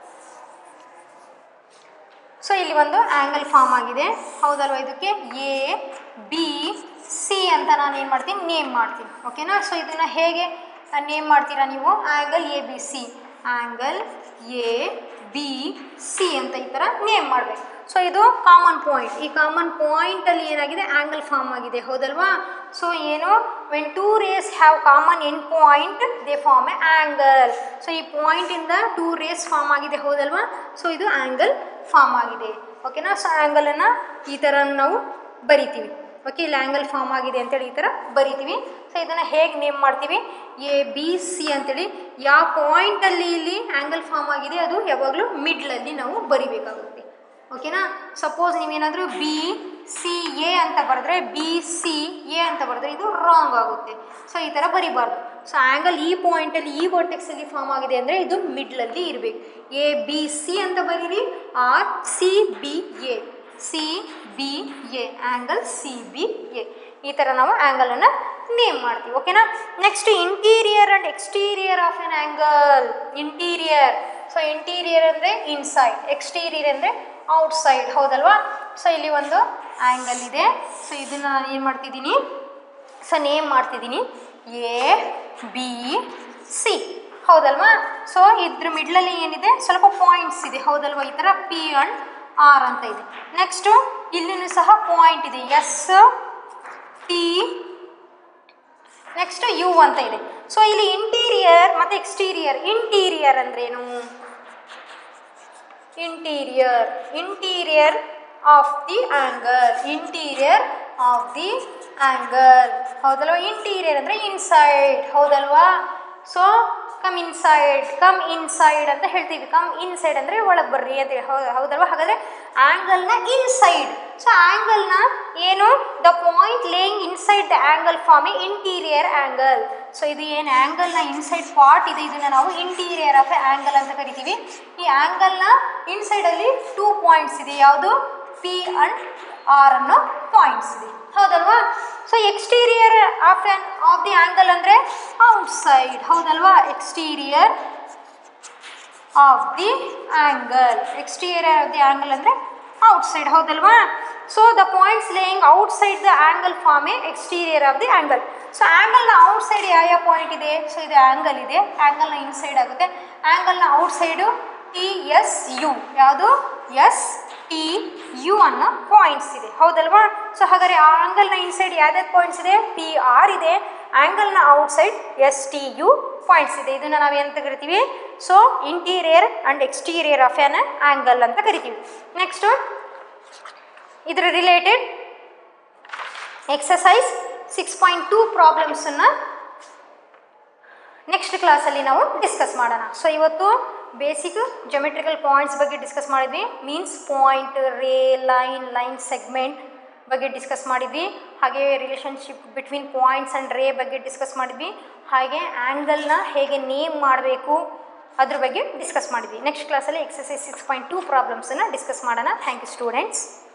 ಸೊ ಇಲ್ಲಿ ಒಂದು ಆ್ಯಂಗಲ್ ಫಾರ್ಮ್ ಆಗಿದೆ ಹೌದಲ್ವಾ. ಇದಕ್ಕೆ ಎ ಬಿ ಸಿ ಅಂತ ನಾನು ಏನು ಮಾಡ್ತೀನಿ? ನೇಮ್ ಮಾಡ್ತೀನಿ. ಓಕೆನಾ. ಸೊ ಇದನ್ನು ಹೇಗೆ ನೇಮ್ ಮಾಡ್ತೀರಾ ನೀವು? Angle a B c, angle a B c ಅಂತ ಈ ಥರ ನೇಮ್ ಮಾಡಬೇಕು. ಸೊ ಇದು ಕಾಮನ್ ಪಾಯಿಂಟ್. ಈ ಕಾಮನ್ ಪಾಯಿಂಟಲ್ಲಿ ಏನಾಗಿದೆ? ಆ್ಯಂಗಲ್ ಫಾರ್ಮ್ ಆಗಿದೆ ಹೌದಲ್ವಾ. ಸೊ ಏನು? When two rays have common end point they form a angle. So ಈ ಪಾಯಿಂಟಿಂದ ಟೂ ರೇಸ್ ಫಾರ್ಮ್ ಆಗಿದೆ ಹೌದಲ್ವಾ. ಸೊ ಇದು ಆ್ಯಂಗಲ್ ಫಾರ್ಮ್ ಆಗಿದೆ. ಓಕೆನಾ. ಸೊ ಆ್ಯಂಗಲನ್ನು ಈ ಥರ ನಾವು ಬರಿತೀವಿ. ಓಕೆ, ಇಲ್ಲಿ ಆ್ಯಂಗಲ್ ಫಾರ್ಮ್ ಆಗಿದೆ ಅಂತೇಳಿ ಈ ಥರ ಬರಿತೀವಿ. ಸೊ ಇದನ್ನು ಹೇಗೆ ನೇಮ್ ಮಾಡ್ತೀವಿ? ಎ ಬಿ ಸಿ ಅಂತೇಳಿ ಯಾವ ಪಾಯಿಂಟಲ್ಲಿ ಇಲ್ಲಿ ಆ್ಯಂಗಲ್ ಫಾರ್ಮ್ ಆಗಿದೆ ಅದು ಯಾವಾಗಲೂ ಮಿಡ್ಲಲ್ಲಿ ನಾವು ಬರಿಬೇಕಾಗುತ್ತೆ. ಓಕೆನಾ. ಸಪೋಸ್ ನೀವೇನಾದರೂ ಬಿ ಸಿ ಎ ಅಂತ ಬರೆದ್ರೆ ಬಿ ಸಿ ಎ ಅಂತ ಬರೆದ್ರೆ ಇದು ರಾಂಗ್ ಆಗುತ್ತೆ. ಸೊ ಈ ಥರ ಬರಿಬಾರ್ದು. ಸೊ ಆ್ಯಂಗಲ್ ಈ ಪಾಯಿಂಟಲ್ಲಿ ಈ ವರ್ಟೆಕ್ಸಲ್ಲಿ ಫಾರ್ಮ್ ಆಗಿದೆ ಅಂದರೆ ಇದು ಮಿಡ್ಲಲ್ಲಿ ಇರಬೇಕು. ಎ ಬಿ ಸಿ ಅಂತ ಬರೀರಿ, or c b a c b a angle c b a ಈ ಥರ ನಾವು ಆ್ಯಂಗಲನ್ನು ನೇಮ್ ಮಾಡ್ತೀವಿ. ಓಕೆನಾ. Next interior and exterior of an angle. Interior, so interior ಅಂದರೆ ಇನ್ಸೈಡ್, ಎಕ್ಸ್ಟೀರಿಯರ್ ಅಂದರೆ ಔಟ್ಸೈಡ್ ಹೌದಲ್ವಾ. ಸೊ ಇಲ್ಲಿ ಒಂದು ಆ್ಯಂಗಲ್ ಇದೆ. ಸೊ ಇದನ್ನು ನಾನು ಏನು ಮಾಡ್ತಿದ್ದೀನಿ? ಸೊ ನೇಮ್ ಮಾಡ್ತಿದ್ದೀನಿ ಎ ಬಿ ಸಿ ಹೌದಲ್ವಾ. ಸೊ ಇದ್ರ ಮಿಡ್ಲಲ್ಲಿ ಏನಿದೆ? ಸ್ವಲ್ಪ ಪಾಯಿಂಟ್ಸ್ ಇದೆ ಹೌದಲ್ವಾ. ಈ ಥರ ಪಿ ಆ್ಯಂಡ್ ಆರ್ ಅಂತ ಇದೆ. ನೆಕ್ಸ್ಟು ಇಲ್ಲಿನೂ ಸಹ ಪಾಯಿಂಟ್ ಇದೆ, ಎಸ್ ಟಿ ನೆಕ್ಸ್ಟ್ ಯು ಅಂತ ಇದೆ. ಸೊ ಇಲ್ಲಿ ಇಂಟೀರಿಯರ್ ಮತ್ತು ಎಕ್ಸ್ಟೀರಿಯರ್. ಇಂಟೀರಿಯರ್ ಅಂದ್ರೇನು? Interior interior of the angle. Interior of the angle ಹೌದಲ್ವಾ. ಇಂಟೀರಿಯರ್ ಅಂದರೆ ಇನ್ಸೈಡ್ ಹೌದಲ್ವಾ. So come inside come inside ಅಂತ ಹೇಳ್ತೀವಿ. ಕಮ್ ಇನ್ಸೈಡ್ ಅಂದರೆ ಒಳಗೆ ಬರ್ರಿ ಅಂತ ಹೇಳಿ ಹೌದು ಹೌದಲ್ವಾ. ಹಾಗಾದರೆ ಆ್ಯಂಗಲ್ನ ಇನ್ಸೈಡ್. ಸೊ ಆ್ಯಂಗಲ್ನ ಏನು the point laying inside the angle form a interior angle. So ಇದು ಏನು ಆ್ಯಂಗಲ್ನ ಇನ್ಸೈಡ್ ಪಾರ್ಟ್ ಇದೆ ಇದನ್ನು ನಾವು ಇಂಟೀರಿಯರ್ ಆಫ್ ಎ ಆ್ಯಂಗಲ್ ಅಂತ ಕರಿತೀವಿ. ಈ ಆ್ಯಂಗಲ್ನ ಇನ್ಸೈಡಲ್ಲಿ ಟೂ ಪಾಯಿಂಟ್ಸ್ ಇದೆ. ಯಾವುದು ಪಿ ಅಂಡ್ ಆರ್ ಅನ್ನೋ ಪಾಯಿಂಟ್ಸ್ ಇದೆ ಹೌದಲ್ವಾ. So exterior of an of the angle ಅಂದರೆ ಔಟ್ಸೈಡ್ ಹೌದಲ್ವಾ. Exterior of the angle exterior of the angle ಅಂದರೆ ಔಟ್ಸೈಡ್ ಹೌದಲ್ವಾ. So the points laying outside the angle form a exterior of the angle. So ಆ್ಯಂಗಲ್ನ outside ಯಾವ ಯಾವ point ಇದೆ. So ಇದು angle ಇದೆ. ಆ್ಯಂಗಲ್ನ ಇನ್ಸೈಡ್ ಆಗುತ್ತೆ. ಆ್ಯಂಗಲ್ನ ಔಟ್ಸೈಡು ಟಿ ಎಸ್ ಯು ಯಾವುದು ಎಸ್ ಟಿ ಯು ಅನ್ನೋ ಪಾಯಿಂಟ್ಸ್ ಇದೆ ಹೌದಲ್ವಾ. ಸೊ ಹಾಗಾದರೆ ಆ ಆ್ಯಂಗಲ್ನ ಇನ್ಸೈಡ್ ಯಾವ್ಯಾವ ಪಾಯಿಂಟ್ಸ್ ಇದೆ. ಪಿ ಆರ್ ಇದೆ. ಆ್ಯಂಗಲ್ನ outside s t u points ಇದೆ. ಇದನ್ನು ನಾವು ಏನಂತ ಕರಿತೀವಿ. So interior and exterior of an angle ಅಂತ ಕರಿತೀವಿ. ನೆಕ್ಸ್ಟು ಇದರ related exercise six point two ಪ್ರಾಬ್ಲಮ್ಸನ್ನು ನೆಕ್ಸ್ಟ್ ಕ್ಲಾಸಲ್ಲಿ ನಾವು ಡಿಸ್ಕಸ್ ಮಾಡೋಣ. ಸೊ ಇವತ್ತು ಬೇಸಿಕ್ ಜೊಮೆಟ್ರಿಕಲ್ ಪಾಯಿಂಟ್ಸ್ ಬಗ್ಗೆ ಡಿಸ್ಕಸ್ ಮಾಡಿದ್ವಿ. Means point, ray, line, line segment ಬಗ್ಗೆ ಡಿಸ್ಕಸ್ ಮಾಡಿದ್ವಿ. ಹಾಗೆ ರಿಲೇಷನ್ಶಿಪ್ ಬಿಟ್ವೀನ್ ಪಾಯಿಂಟ್ಸ್ ಆ್ಯಂಡ್ ರೇ ಬಗ್ಗೆ ಡಿಸ್ಕಸ್ ಮಾಡಿದ್ವಿ. ಹಾಗೆ ಆ್ಯಂಗಲ್ನ ಹೇಗೆ ನೇಮ್ ಮಾಡಬೇಕು ಅದ್ರ ಬಗ್ಗೆ ಡಿಸ್ಕಸ್ ಮಾಡಿದ್ವಿ. ನೆಕ್ಸ್ಟ್ ಕ್ಲಾಸಲ್ಲಿ ಎಕ್ಸಸೈಸ್ ಸಿಕ್ಸ್ ಪಾಯಿಂಟ್ ಟೂ ಪ್ರಾಬ್ಲಮ್ಸನ್ನು ಡಿಸ್ಕಸ್ ಮಾಡೋಣ. Thank you students.